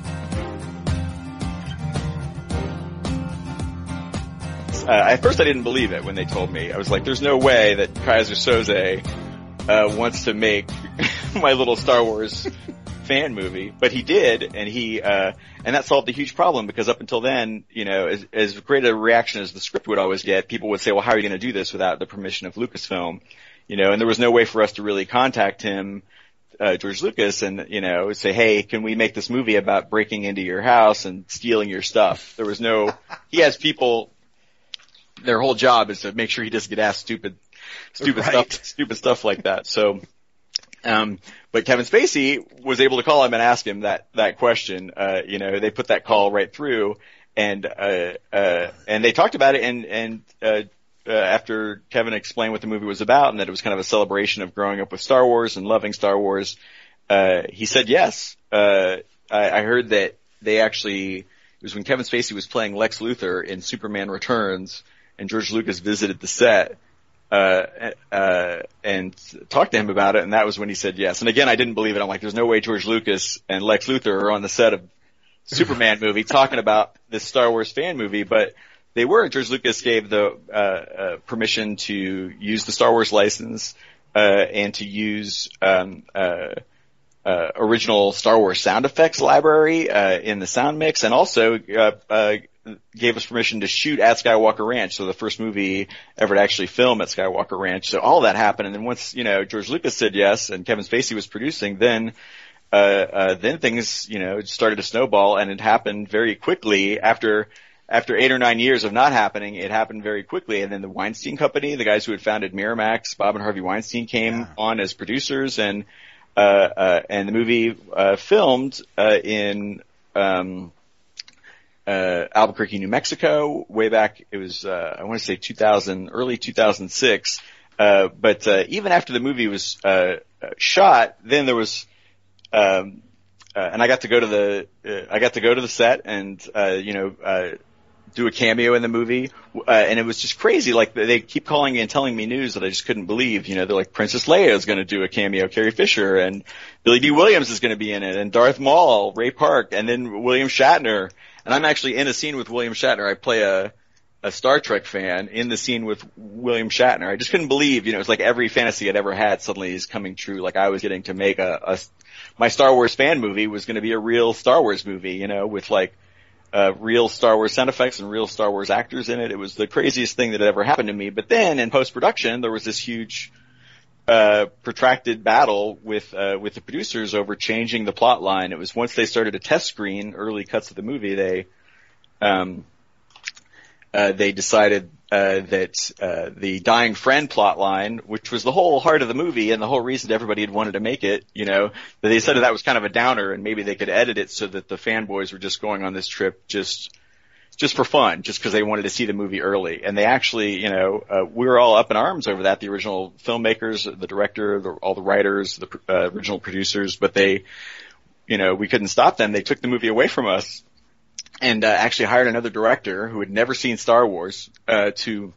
At first I didn't believe it when they told me. I was like, there's no way that Kaiser Soze wants to make my little Star Wars fan movie. But he did, and and that solved a huge problem, because up until then, you know, as great a reaction as the script would always get, people would say, well, how are you going to do this without the permission of Lucasfilm? You know, and there was no way for us to really contact him, George Lucas, and, you know, say, hey, can we make this movie about breaking into your house and stealing your stuff? There was no, he has people, their whole job is to make sure he doesn't get asked stupid stuff like that. So, but Kevin Spacey was able to call him and ask him that question. You know, they put that call right through, and they talked about it, and after Kevin explained what the movie was about and that it was kind of a celebration of growing up with Star Wars and loving Star Wars, he said yes. I heard that it was when Kevin Spacey was playing Lex Luthor in Superman Returns, and George Lucas visited the set, and talked to him about it, and that was when he said yes. And again, I didn't believe it. I'm like, there's no way George Lucas and Lex Luthor are on the set of Superman movie talking about this Star Wars fan movie, but they were. George Lucas gave the permission to use the Star Wars license, and to use original Star Wars sound effects library in the sound mix, and also gave us permission to shoot at Skywalker Ranch, so the first movie ever to actually film at Skywalker Ranch. So all that happened, and then once, you know, George Lucas said yes and Kevin Spacey was producing, then things, you know, started to snowball, and it happened very quickly. After 8 or 9 years of not happening, it happened very quickly. And then the Weinstein Company, the guys who had founded Miramax, Bob and Harvey Weinstein, came on as producers, and the movie filmed in Albuquerque, New Mexico, way back. It was I want to say early 2006. But even after the movie was shot, then there was and I got to go to the set and do a cameo in the movie, and it was just crazy. Like they keep calling me and telling me news that I just couldn't believe. You know, they're like Princess Leia is going to do a cameo, Carrie Fisher, and Billy D. Williams is going to be in it, and Darth Maul, Ray Park, and then William Shatner. And I'm actually in a scene with William Shatner. I play a Star Trek fan in the scene with William Shatner. I just couldn't believe, you know, it's like every fantasy I'd ever had suddenly is coming true. Like I was getting to make my Star Wars fan movie was going to be a real Star Wars movie, you know, with like real Star Wars sound effects and real Star Wars actors in it. It was the craziest thing that had ever happened to me. But then in post-production, there was this huge protracted battle with the producers over changing the plot line. It was once they started to test screen early cuts of the movie, they decided that the dying friend plot line, which was the whole heart of the movie and the whole reason everybody had wanted to make it, you know, that they decided that was kind of a downer, and maybe they could edit it so that the fanboys were just going on this trip just for fun, just because they wanted to see the movie early. And they actually, you know, we were all up in arms over that, the original filmmakers, the director, all the writers, the original producers, but they, you know, we couldn't stop them. They took the movie away from us. And actually hired another director who had never seen Star Wars to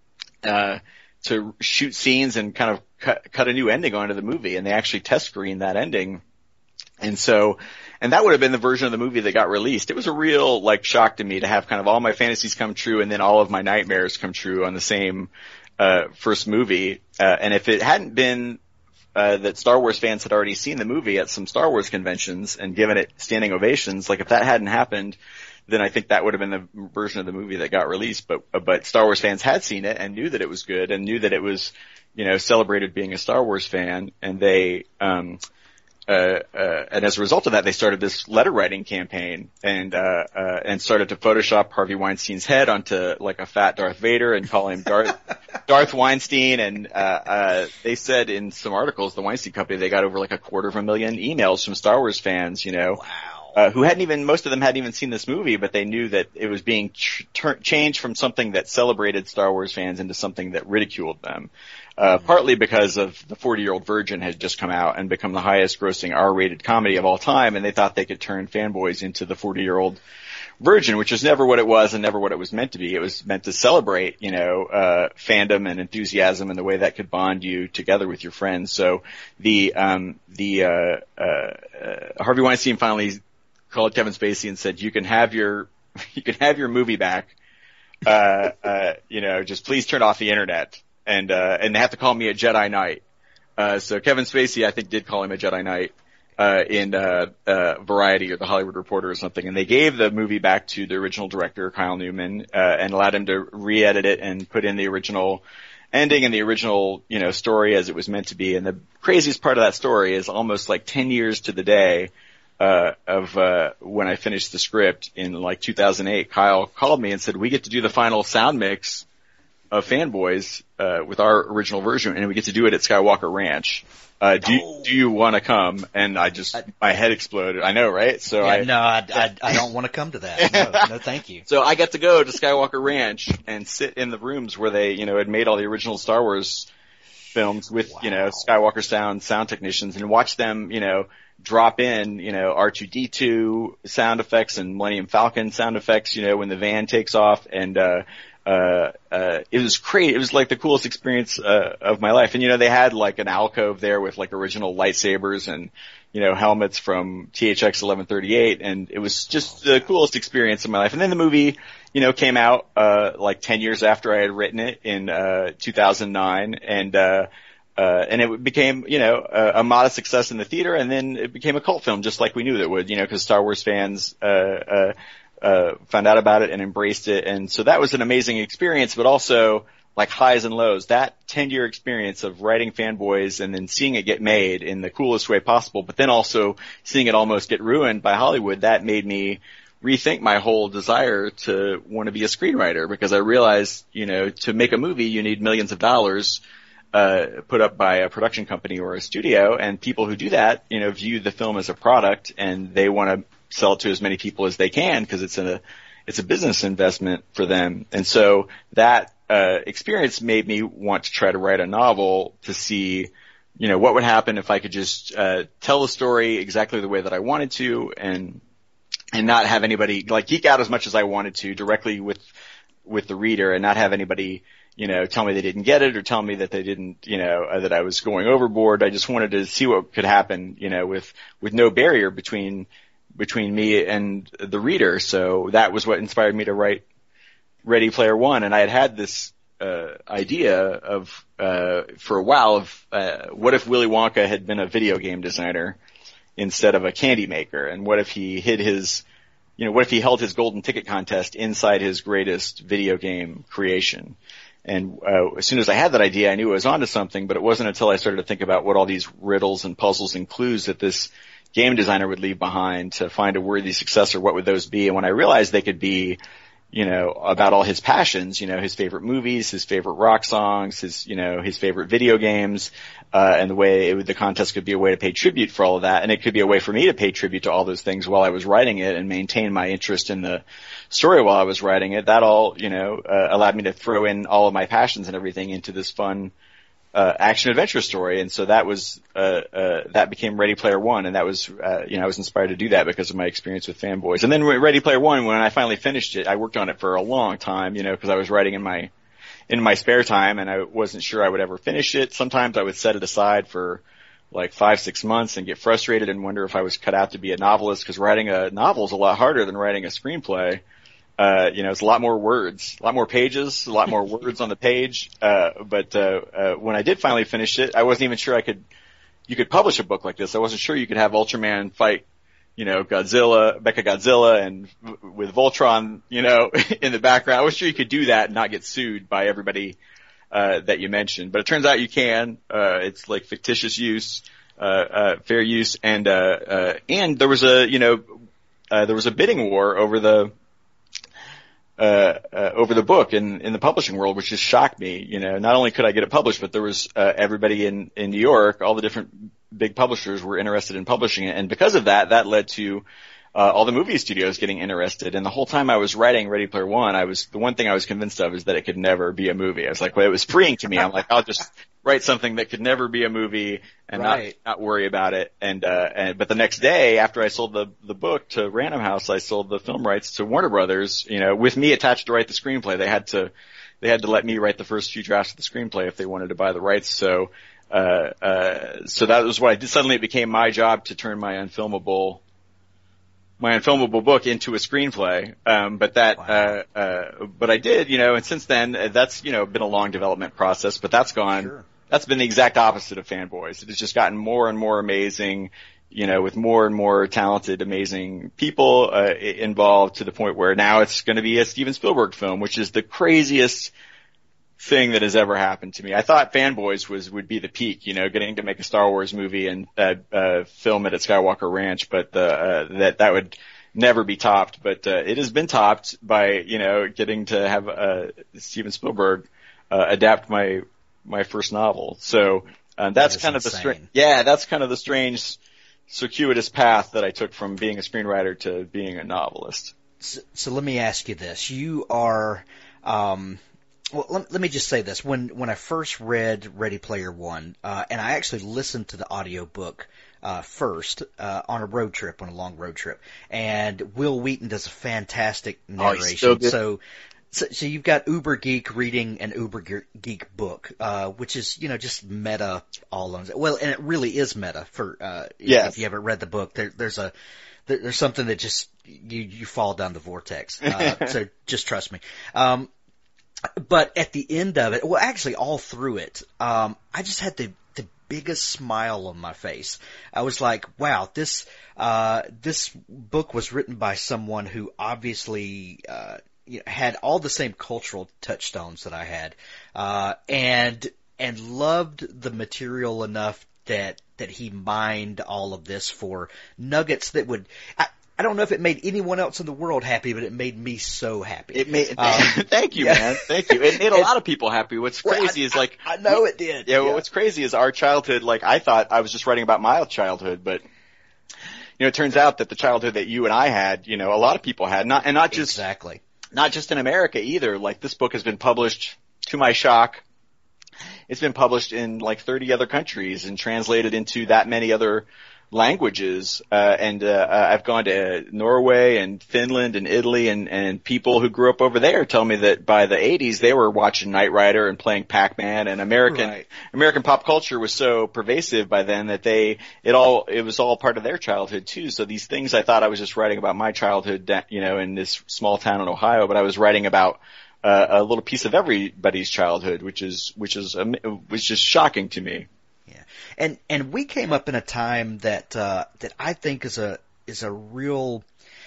shoot scenes and kind of cut a new ending onto the movie. And they actually test screened that ending. And that would have been the version of the movie that got released. It was a real like shock to me to have kind of all my fantasies come true and then all of my nightmares come true on the same first movie. And if it hadn't been that Star Wars fans had already seen the movie at some Star Wars conventions and given it standing ovations, like if that hadn't happened, then I think that would have been the version of the movie that got released. But Star Wars fans had seen it and knew that it was good and knew that it was, you know, celebrated being a Star Wars fan. And they, and as a result of that, they started this letter writing campaign and started to Photoshop Harvey Weinstein's head onto like a fat Darth Vader and call him Darth Weinstein. And, they said in some articles, the Weinstein Company, they got over like 250,000 emails from Star Wars fans, you know. Wow. Who most of them hadn't even seen this movie, but they knew that it was being changed from something that celebrated Star Wars fans into something that ridiculed them. Partly because of The 40-Year-Old Virgin had just come out and become the highest grossing R-rated comedy of all time, and they thought they could turn fanboys into The 40-Year-Old Virgin, which was never what it was and never what it was meant to be. It was meant to celebrate, you know, fandom and enthusiasm and the way that could bond you together with your friends. So Harvey Weinstein finally called Kevin Spacey and said, you can have your movie back. You know, just please turn off the internet. And they have to call me a Jedi Knight. So Kevin Spacey, I think, did call him a Jedi Knight, in Variety or the Hollywood Reporter or something. And they gave the movie back to the original director, Kyle Newman, and allowed him to re-edit it and put in the original ending and the original, you know, story as it was meant to be. And the craziest part of that story is almost like 10 years to the day when I finished the script in like 2008, Kyle called me and said, we get to do the final sound mix of Fanboys, with our original version, and we get to do it at Skywalker Ranch. Do you want to come? And my head exploded. I know, right? So I don't want to come to that. No, thank you. So I got to go to Skywalker Ranch and sit in the rooms where they, you know, had made all the original Star Wars films with, you know, Skywalker sound technicians and watch them, you know, drop in, you know, R2-D2 sound effects and Millennium Falcon sound effects, you know, when the van takes off. And, it was crazy. It was like the coolest experience, of my life. And, you know, they had like an alcove there with like original lightsabers and, you know, helmets from THX 1138. And it was just the coolest experience of my life. And then the movie, you know, came out, like 10 years after I had written it in, 2009. And it became, you know, a modest success in the theater, and then it became a cult film, just like we knew that it would, you know, because Star Wars fans, found out about it and embraced it. And so that was an amazing experience, but also like highs and lows. That 10-year experience of writing Fanboys and then seeing it get made in the coolest way possible, but then also seeing it almost get ruined by Hollywood, that made me rethink my whole desire to want to be a screenwriter, because I realized, you know, to make a movie, you need millions of dollars put up by a production company or a studio, and people who do that, you know, view the film as a product, and they want to sell it to as many people as they can because it's a business investment for them. And so that experience made me want to try to write a novel to see, you know, what would happen if I could just tell the story exactly the way that I wanted to, and and not have anybody like geek out as much as I wanted to directly with the reader, and not have anybody, tell me they didn't get it or tell me that they didn't, that I was going overboard. I just wanted to see what could happen, with no barrier between me and the reader. So that was what inspired me to write Ready Player One. And I had this idea of for a while of what if Willy Wonka had been a video game designer instead of a candy maker, and what if he what if he held his golden ticket contest inside his greatest video game creation? And as soon as I had that idea, I knew I was onto something, but it wasn't until I started to think about what all these riddles and puzzles and clues that this game designer would leave behind to find a worthy successor, what would those be? And when I realized they could be, about all his passions, his favorite movies, his favorite rock songs, his favorite video games, and the way the contest could be a way to pay tribute for all of that. And it could be a way for me to pay tribute to all those things while I was writing it and maintain my interest in the story while I was writing it. That all, allowed me to throw in all of my passions and everything into this fun, action adventure story. And so that was, that became Ready Player One. And that was, I was inspired to do that because of my experience with Fanboys. And then Ready Player One, when I finally finished it, I worked on it for a long time, because I was writing in my spare time, and I wasn't sure I would ever finish it. Sometimes I would set it aside for like 5-6 months and get frustrated and wonder if I was cut out to be a novelist, because writing a novel is a lot harder than writing a screenplay. It's a lot more words, a lot more pages, a lot more words on the page. But when I did finally finish it, I wasn't even sure you could publish a book like this. I wasn't sure you could have Ultraman fight, Mechagodzilla and with Voltron, in the background. I was sure you could do that and not get sued by everybody, that you mentioned. But it turns out you can. It's like fictitious use, fair use. And there was a bidding war over the book in the publishing world, which just shocked me. Not only could I get it published, but there was everybody in New York, all the different big publishers were interested in publishing it, and because of that led to all the movie studios getting interested. And the whole time I was writing Ready Player One, the one thing I was convinced of is that it could never be a movie. I was like, well, it was freeing to me. I'm like, I'll just write something that could never be a movie and not worry about it. But the next day, after I sold the book to Random House, I sold the film rights to Warner Brothers, with me attached to write the screenplay. They had to let me write the first few drafts of the screenplay if they wanted to buy the rights. So that was what I did. Suddenly it became my job to turn my unfilmable book into a screenplay. But I did, and since then, that's, been a long development process, but that's gone. Sure. That's been the exact opposite of Fanboys. It has just gotten more and more amazing, with more and more talented, amazing people, involved, to the point where now it's going to be a Steven Spielberg film, which is the craziest thing that has ever happened to me. I thought Fanboys would be the peak, getting to make a Star Wars movie and film it at Skywalker Ranch, but that would never be topped. But it has been topped by getting to have Steven Spielberg adapt my first novel. So that's kind of that's kind of the strange, circuitous path that I took from being a screenwriter to being a novelist. So let me ask you this: you are. Well, let me just say this. When I first read Ready Player One, and I actually listened to the audiobook first on a long road trip, and Will Wheaton does a fantastic narration. So you've got Uber Geek reading an Uber Geek book, which is, just meta all on. Well, and it really is meta for, if you haven't read the book, there's something that just, you fall down the vortex. So just trust me. But at the end of it, well, actually all through it, I just had the biggest smile on my face. I was like, wow, this book was written by someone who obviously, had all the same cultural touchstones that I had, and loved the material enough that he mined all of this for nuggets that would, I don't know if it made anyone else in the world happy, but it made me so happy. It made, thank you, man. Thank you. It made a lot of people happy. What's crazy is like, I know it did. Yeah, well, what's crazy is our childhood, like I thought I was just writing about my childhood, but it turns out that the childhood that you and I had, a lot of people had, not just in America either. Like this book has been published, to my shock, it's been published in like 30 other countries and translated into that many other languages, and I've gone to Norway and Finland and Italy, and people who grew up over there tell me that by the 80s they were watching Knight Rider and playing Pac-Man, and American pop culture was so pervasive by then that it was all part of their childhood too. So these things, I thought I was just writing about my childhood, in this small town in Ohio, but I was writing about a little piece of everybody's childhood, which is just shocking to me. Yeah, and we came up in a time that I think is a real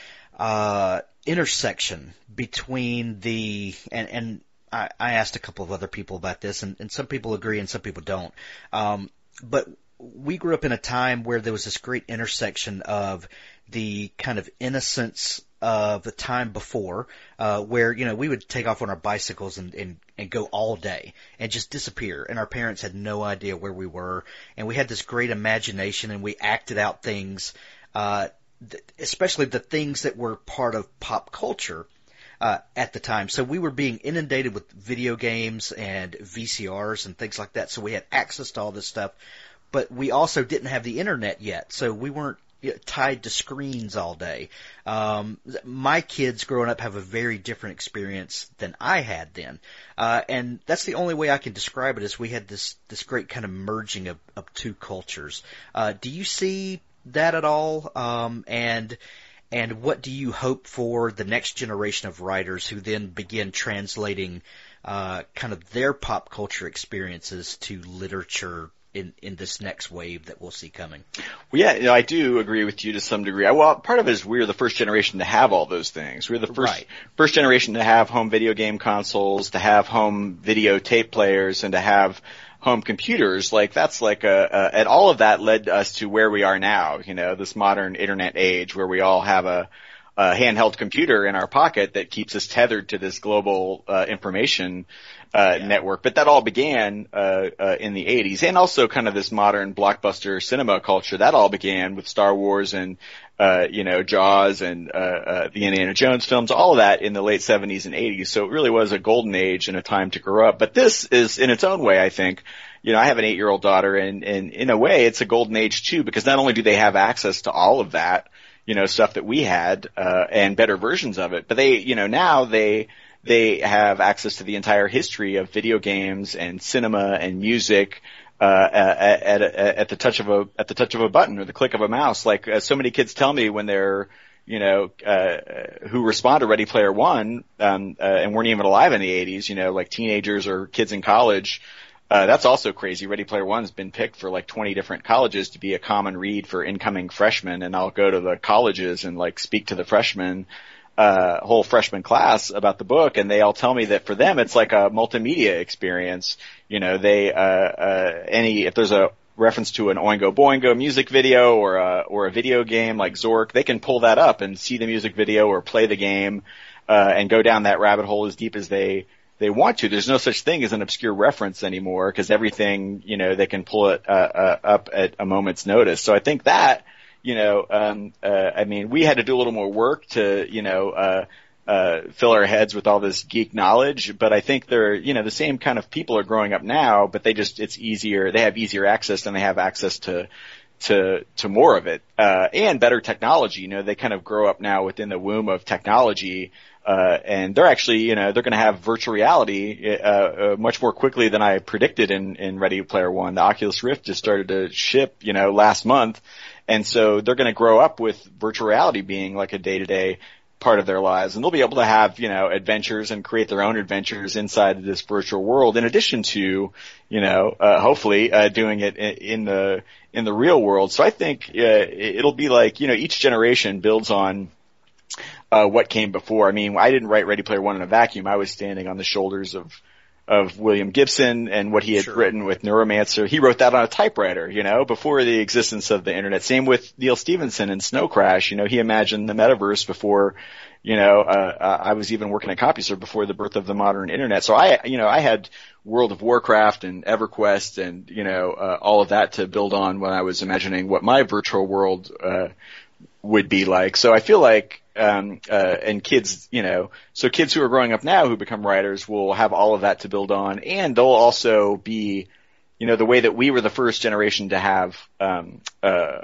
intersection between and I asked a couple of other people about this, and some people agree and some people don't. But we grew up in a time where there was this great intersection of the kind of innocence of the time before, where, we would take off on our bicycles and go all day and just disappear. And our parents had no idea where we were. And we had this great imagination, and we acted out things, especially the things that were part of pop culture, at the time. So we were being inundated with video games and VCRs and things like that. So we had access to all this stuff, but we also didn't have the internet yet. So we weren't tied to screens all day. My kids growing up have a very different experience than I had then. And that's the only way I can describe it, is we had this great kind of merging of two cultures. Do you see that at all? And what do you hope for the next generation of writers who then begin translating, kind of their pop culture experiences to literature in this next wave that we'll see coming? Well, yeah, I do agree with you to some degree. Well, part of it is we're the first generation to have all those things. We're the first generation to have home video game consoles, to have home videotape players, and to have home computers. And all of that led us to where we are now, this modern internet age where we all have a handheld computer in our pocket that keeps us tethered to this global information network. But that all began in the 80s, and also kind of this modern blockbuster cinema culture. That all began with Star Wars and Jaws and the Indiana Jones films, all of that in the late 70s and 80s. So it really was a golden age and a time to grow up. But this is, in its own way, I think, I have an 8-year-old daughter, and in a way it's a golden age too, because not only do they have access to all of that, stuff that we had, and better versions of it, but they, now they have access to the entire history of video games and cinema and music, at the touch of a button or the click of a mouse. Like, so many kids tell me when they're, who respond to Ready Player One, and weren't even alive in the 80s, like teenagers or kids in college. That's also crazy. Ready Player One's been picked for like 20 different colleges to be a common read for incoming freshmen, and I'll go to the colleges and speak to the freshmen, whole freshman class about the book, and they all tell me that for them it's like a multimedia experience. If there's a reference to an Oingo Boingo music video or a video game like Zork, they can pull that up and see the music video or play the game, and go down that rabbit hole as deep as they want to. There's no such thing as an obscure reference anymore, because everything, they can pull it up at a moment's notice. So I think that, we had to do a little more work to, fill our heads with all this geek knowledge, but I think they're, the same kind of people are growing up now, but it's easier, they have easier access, and they have access to more of it, and better technology. They kind of grow up now within the womb of technology, and they're actually, they're going to have virtual reality, much more quickly than I predicted in Ready Player One. The Oculus Rift just started to ship, last month. And so they're going to grow up with virtual reality being like a day-to-day part of their lives. And they'll be able to have, adventures and create their own adventures inside of this virtual world, in addition to, hopefully, doing it in the real world. So I think, it'll be like, each generation builds on what came before. I mean, I didn't write Ready Player One in a vacuum. I was standing on the shoulders of William Gibson and what he had written with Neuromancer. He wrote that on a typewriter, before the existence of the internet. Same with Neil Stephenson and Snow Crash. He imagined the metaverse before, I was even working at CompuServe before the birth of the modern internet. So I had World of Warcraft and EverQuest and, all of that to build on when I was imagining what my virtual world, would be like. So I feel like, and kids, so kids who are growing up now who become writers will have all of that to build on, and they'll also be, the way that we were the first generation to have,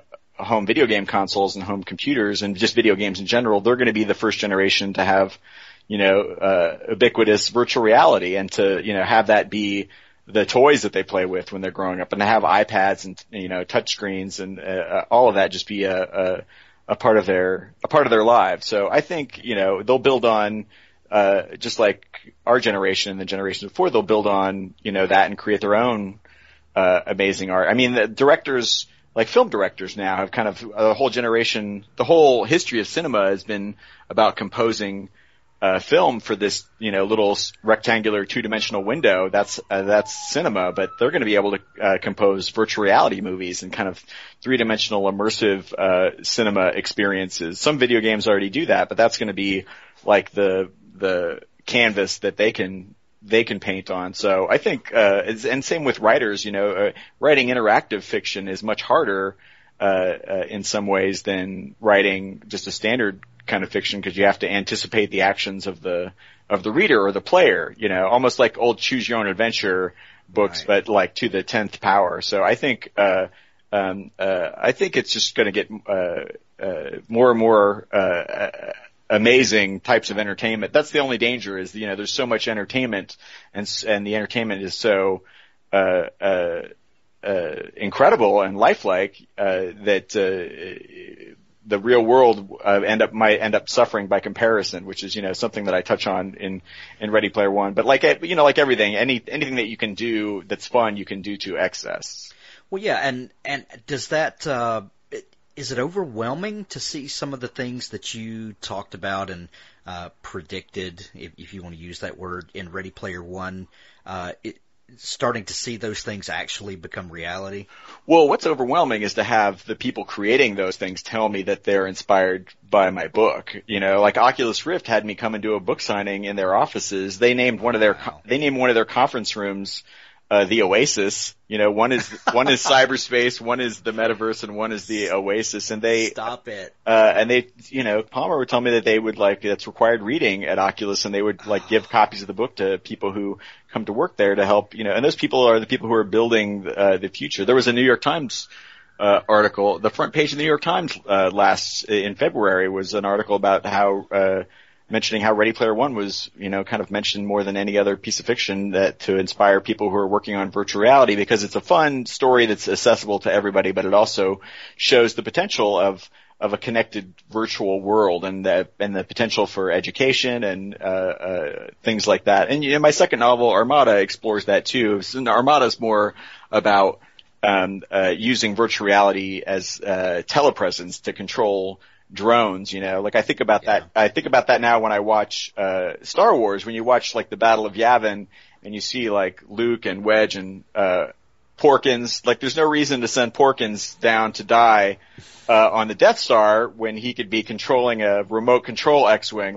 home video game consoles and home computers and just video games in general, they're going to be the first generation to have, ubiquitous virtual reality and to, have that be the toys that they play with when they're growing up, and to have iPads and, touch screens and, all of that just be a part of their lives. So I think, they'll build on, just like our generation and the generation before, they'll build on, that and create their own, amazing art. I mean, the directors, like film directors now have kind of a whole generation, the whole history of cinema has been about composing, film for this, little rectangular two-dimensional window. That's cinema, but they're going to be able to, compose virtual reality movies and kind of three-dimensional immersive, cinema experiences. Some video games already do that, but that's going to be like the canvas that they can paint on. So I think, and same with writers, writing interactive fiction is much harder, in some ways than writing just a standard kind of fiction, because you have to anticipate the actions of the reader or the player, almost like old choose your own adventure books, right, but like to the 10th power. So I think, I think it's just going to get, more and more, amazing types of entertainment. That's the only danger is, there's so much entertainment and the entertainment is so, incredible and lifelike, that, the real world, might end up suffering by comparison, which is, something that I touch on in Ready Player One. But like everything, anything that you can do that's fun, you can do to excess. Well, yeah. And does that, is it overwhelming to see some of the things that you talked about and predicted, if you want to use that word, in Ready Player One, starting to see those things actually become reality? Well, what's overwhelming is to have the people creating those things tell me that they're inspired by my book. Like Oculus Rift had me come and do a book signing in their offices. They named one of their conference rooms the Oasis. One is cyberspace, one is the metaverse, and one is the Oasis. And they stop it. And they, Palmer would tell me that they would that's required reading at Oculus, and they would give copies of the book to people who come to work there to help. And those people are the people who are building the future. There was a New York Times article. The front page of the New York Times in February was an article about how mentioning how Ready Player One was, kind of mentioned more than any other piece of fiction to inspire people who are working on virtual reality, because it's a fun story that's accessible to everybody, but it also shows the potential of a connected virtual world and the potential for education and, things like that. And, my second novel, Armada, explores that too. So Armada is more about, using virtual reality as, telepresence to control drones, I think about that. I think about that now when I watch, Star Wars, when you watch the Battle of Yavin and you see Luke and Wedge and, Porkins, there's no reason to send Porkins down to die, on the Death Star when he could be controlling a remote control X-Wing.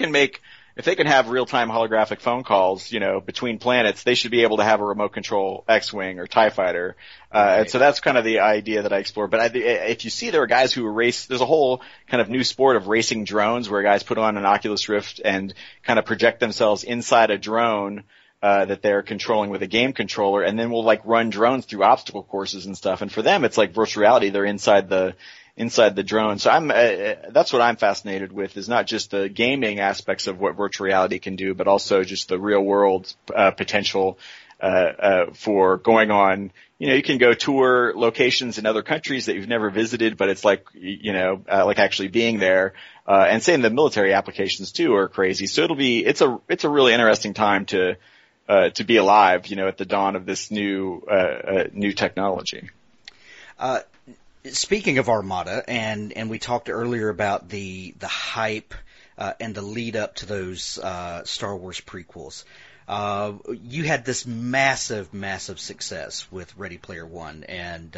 If they can have real-time holographic phone calls, between planets, they should be able to have a remote control X-Wing or TIE fighter. And so that's kind of the idea that I explore. But if you see, there are guys who race, there's a whole kind of new sport of racing drones where guys put on an Oculus Rift and kind of project themselves inside a drone, that they're controlling with a game controller, and then we'll run drones through obstacle courses and stuff. And for them, it's like virtual reality. They're inside the drone. So that's what I'm fascinated with, is not just the gaming aspects of what virtual reality can do, but also just the real world, potential, for going on. You can go tour locations in other countries that you've never visited, but it's like actually being there. And same, the military applications too are crazy. So it's a really interesting time to be alive, at the dawn of this new technology. Speaking of Armada, and we talked earlier about the hype, and the lead up to those, Star Wars prequels. You had this massive success with Ready Player One, and,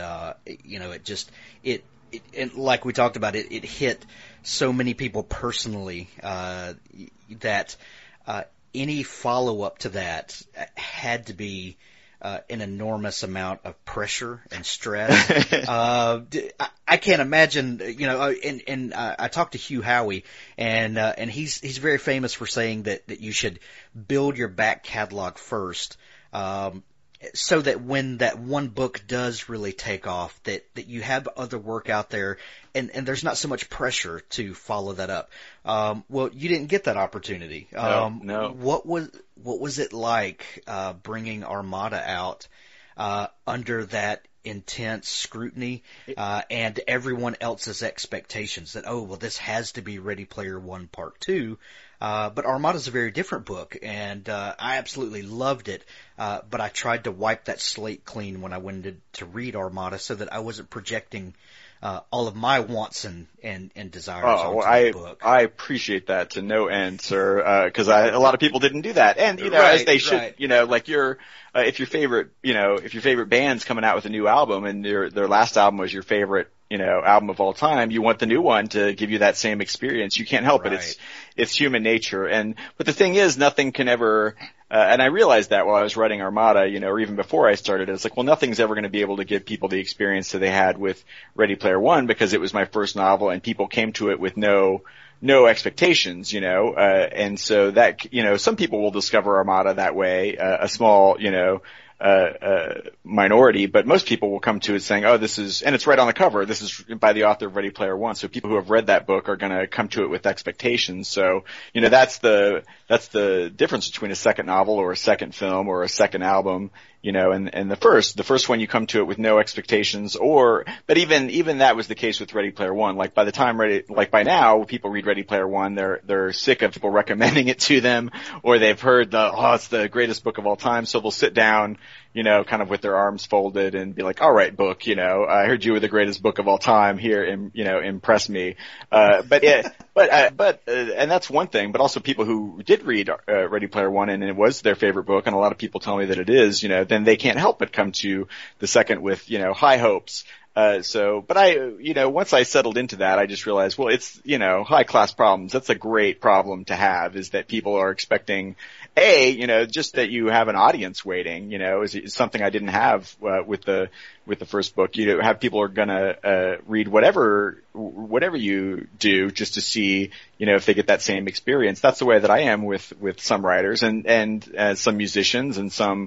it like we talked about, it hit so many people personally, that, any follow-up to that had to be an enormous amount of pressure and stress. I can't imagine, and I talked to Hugh Howey, and he's very famous for saying that you should build your back catalog first, so that when that one book does really take off, that you have other work out there, and there's not so much pressure to follow that up. Well, you didn't get that opportunity. No. What was it like bringing Armada out under that intense scrutiny and everyone else's expectations that, oh, well, this has to be Ready Player One Part 2. But Armada's a very different book, and I absolutely loved it. But I tried to wipe that slate clean when I went to read Armada so that I wasn't projecting all of my wants and desires onto the book. I appreciate that to no end, sir, because a lot of people didn't do that. And, as they should, like if your favorite band's coming out with a new album and their last album was your favorite, album of all time, you want the new one to give you that same experience. You can't help it. It's human nature. But the thing is, nothing can ever, and I realized that while I was writing Armada, or even before I started, it's like, well, nothing's ever going to be able to give people the experience that they had with Ready Player One because it was my first novel and people came to it with no expectations, and so that, some people will discover Armada that way, a small, minority, but most people will come to it saying, oh, this is, and it's right on the cover, this is by the author of Ready Player One, so people who have read that book are going to come to it with expectations. So, that's the difference between a second novel or a second film or a second album, and the first one you come to it with no expectations, but even that was the case with Ready Player One. Like by now, people read Ready Player One, they're sick of people recommending it to them, or they've heard it's the greatest book of all time, so they'll sit down, kind of with their arms folded and be like, all right, book, I heard you were the greatest book of all time here, and, impress me. And that's one thing, but also people who did read Ready Player One and it was their favorite book, and a lot of people tell me that it is, then they can't help but come to the second with, high hopes. But once I settled into that, I just realized, well, it's, high class problems. That's a great problem to have, is that people are expecting, just that you have an audience waiting, is something I didn't have, with the first book. Have people are gonna, read whatever you do just to see, if they get that same experience. That's the way that I am with some writers and some musicians and some,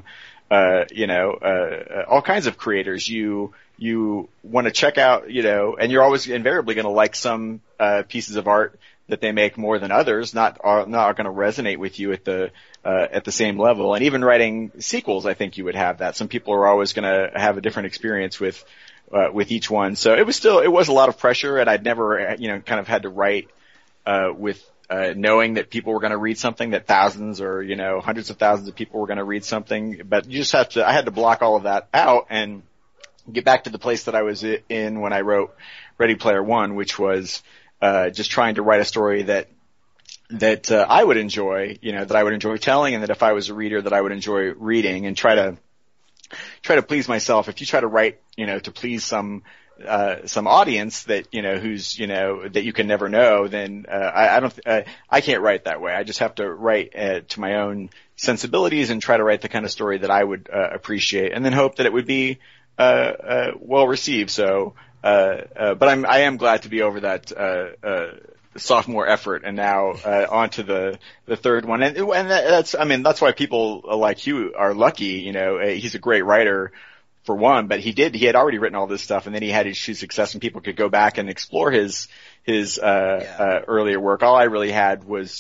all kinds of creators. You want to check out, and you're always invariably going to like some pieces of art that they make more than others. Not going to resonate with you at the same level. And even writing sequels, I think you would have that. Some people are always going to have a different experience with each one. So it was a lot of pressure, and I'd never, kind of had to write with knowing that people were going to read something, that thousands or, hundreds of thousands of people were going to read something. But I had to block all of that out and get back to the place that I was in when I wrote Ready Player One, which was just trying to write a story that I would enjoy, that I would enjoy telling, and that if I was a reader that I would enjoy reading, and try to please myself. If you try to write, to please some audience that, who's, that you can never know, then I can't write that way. I just have to write to my own sensibilities and try to write the kind of story that I would appreciate, and then hope that it would be well received. So, but I am glad to be over that sophomore effort, and now onto the third one. And that's why people like Hugh are lucky. He's a great writer for one, but he had already written all this stuff, and then he had his huge success, and people could go back and explore his earlier work. All I really had was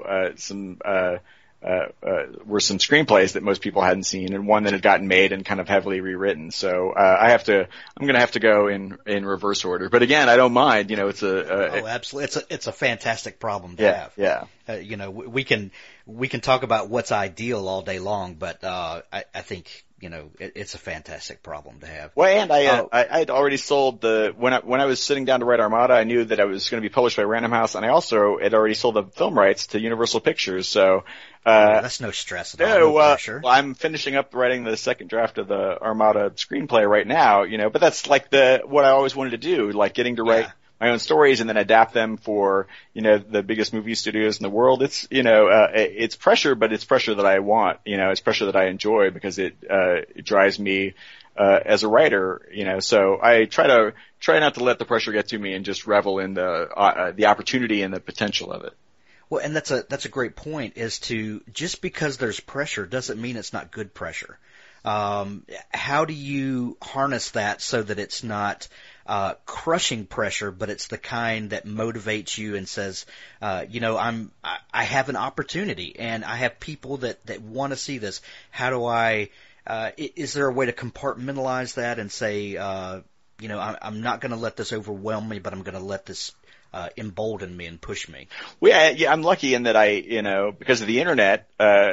were some screenplays that most people hadn't seen, and one that had gotten made and kind of heavily rewritten. So I'm going to have to go in reverse order. But again, I don't mind. It's absolutely, it's a fantastic problem to have. Yeah. We can talk about what's ideal all day long, but I think it's a fantastic problem to have. Well, and I had already sold when I was sitting down to write Armada, I knew that I was going to be published by Random House, and I also had already sold the film rights to Universal Pictures. So that's no stress at all. No pressure. Well, I'm finishing up writing the second draft of the Armada screenplay right now. But that's like what I always wanted to do, like getting to write my own stories and then adapt them for, the biggest movie studios in the world. It's, it's pressure, but it's pressure that I want, it's pressure that I enjoy because it drives me, as a writer, so I try not to let the pressure get to me and just revel in the opportunity and the potential of it. Well, and that's a great point, is to, just because there's pressure doesn't mean it's not good pressure. How do you harness that so that it's not crushing pressure, but it's the kind that motivates you and says, I have an opportunity and I have people that want to see this. How do I, is there a way to compartmentalize that and say, I'm not going to let this overwhelm me, but I'm going to let this embolden me and push me? Well, yeah, I'm lucky in that because of the internet,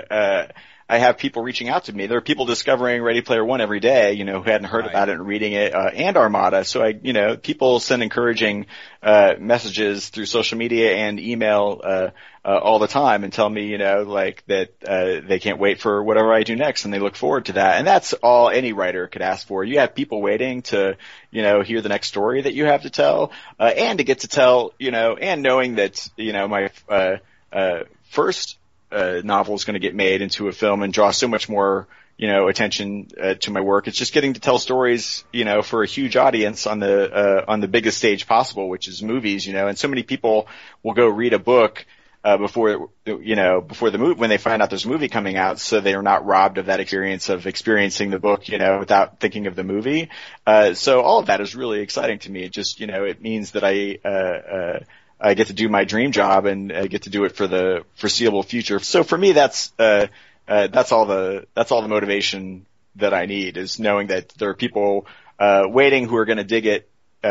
I have people reaching out to me. There are people discovering Ready Player One every day, who hadn't heard about it and reading it, and Armada. So people send encouraging, messages through social media and email, all the time and tell me, that, they can't wait for whatever I do next and they look forward to that. And that's all any writer could ask for. You have people waiting to, hear the next story that you have to tell, and to get to tell, and knowing that, my, first novel is going to get made into a film and draw so much more, attention to my work. It's just getting to tell stories, for a huge audience on the biggest stage possible, which is movies, and so many people will go read a book before the movie, when they find out there's a movie coming out, so they are not robbed of that experience of experiencing the book, without thinking of the movie. So all of that is really exciting to me. It just, it means that I get to do my dream job and get to do it for the foreseeable future. So for me, that's all the motivation that I need, is knowing that there are people, waiting who are going to dig it.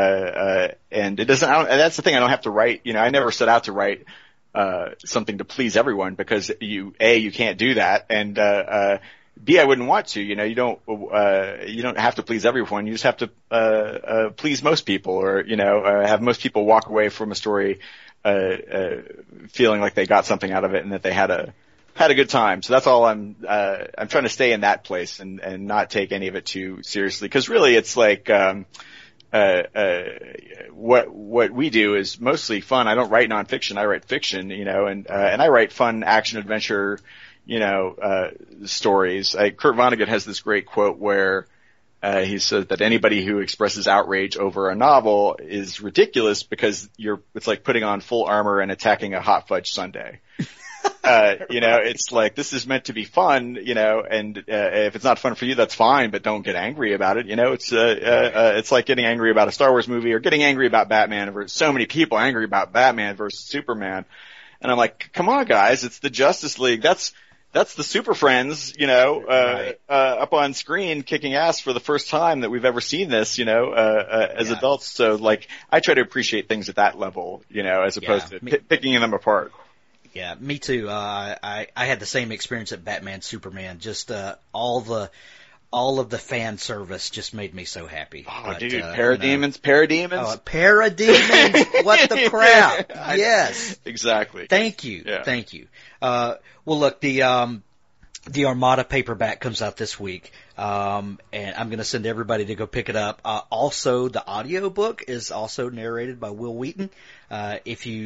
And that's the thing. I don't have to write, I never set out to write, something to please everyone, because you can't do that. And, B, I wouldn't want to, you don't have to please everyone. You just have to, please most people, or, have most people walk away from a story, feeling like they got something out of it and that they had a good time. So that's all I'm trying to stay in that place and not take any of it too seriously. Cause really it's like, what we do is mostly fun. I don't write nonfiction. I write fiction, and I write fun action adventure, stories. Kurt Vonnegut has this great quote where, he says that anybody who expresses outrage over a novel is ridiculous because it's like putting on full armor and attacking a hot fudge sundae. It's like, this is meant to be fun, and, if it's not fun for you, that's fine, but don't get angry about it. It's like getting angry about a Star Wars movie or getting angry about Batman, or so many people angry about Batman versus Superman. And I'm like, come on guys, it's the Justice League. That's the Super Friends, up on screen kicking ass for the first time that we've ever seen this, as adults. So like, I try to appreciate things at that level, as opposed to picking them apart. Yeah, me too. I had the same experience at Batman, Superman. Just all of the fan service just made me so happy. Oh, but, dude, parademons. Oh, parademons! What the crap? Yes, exactly. Thank you, thank you. Well, look, the Armada paperback comes out this week, and I'm going to send everybody to go pick it up. Also, the audiobook is also narrated by Will Wheaton. I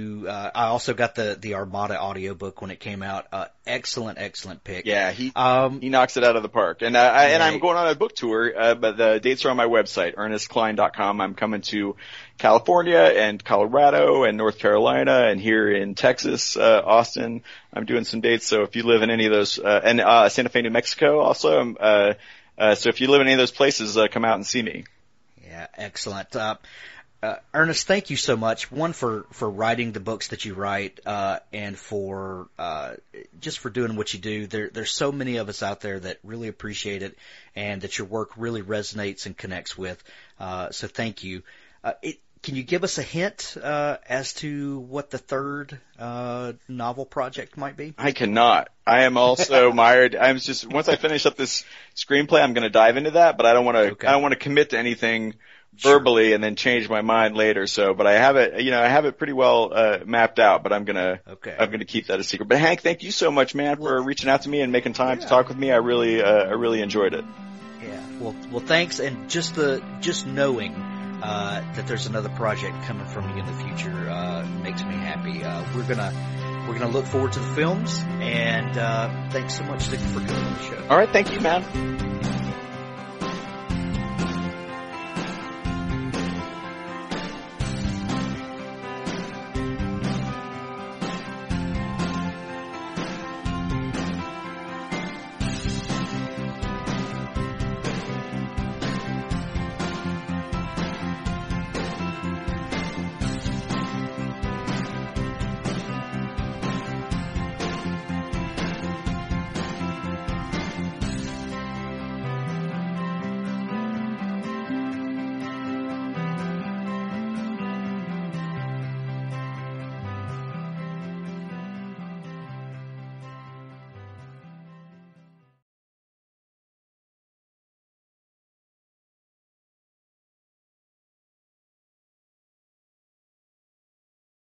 also got the Armada audiobook when it came out. Excellent pick. Yeah, he knocks it out of the park. And I'm going on a book tour, but the dates are on my website, ernestcline.com. I'm coming to California and Colorado and North Carolina and here in Texas, Austin. I'm doing some dates. So if you live in any of those, and Santa Fe, New Mexico also, so if you live in any of those places, come out and see me. Yeah, excellent. Ernest, thank you so much. One, for writing the books that you write, and for, just for doing what you do. There's so many of us out there that really appreciate it and that your work really resonates and connects with. So thank you. Can you give us a hint, as to what the third, novel project might be? I cannot. I am also mired. Once I finish up this screenplay, I'm going to dive into that, but I don't want to, I don't want to commit to anything verbally and then change my mind later. So, but I have it, I have it pretty well, mapped out, but I'm going to keep that a secret. But Hank, thank you so much, man, for reaching out to me and making time to talk with me. I really enjoyed it. Yeah. Well, thanks. And just knowing, that there's another project coming from you in the future, makes me happy. We're gonna look forward to the films, and, thanks so much for coming on the show. All right. Thank you, man.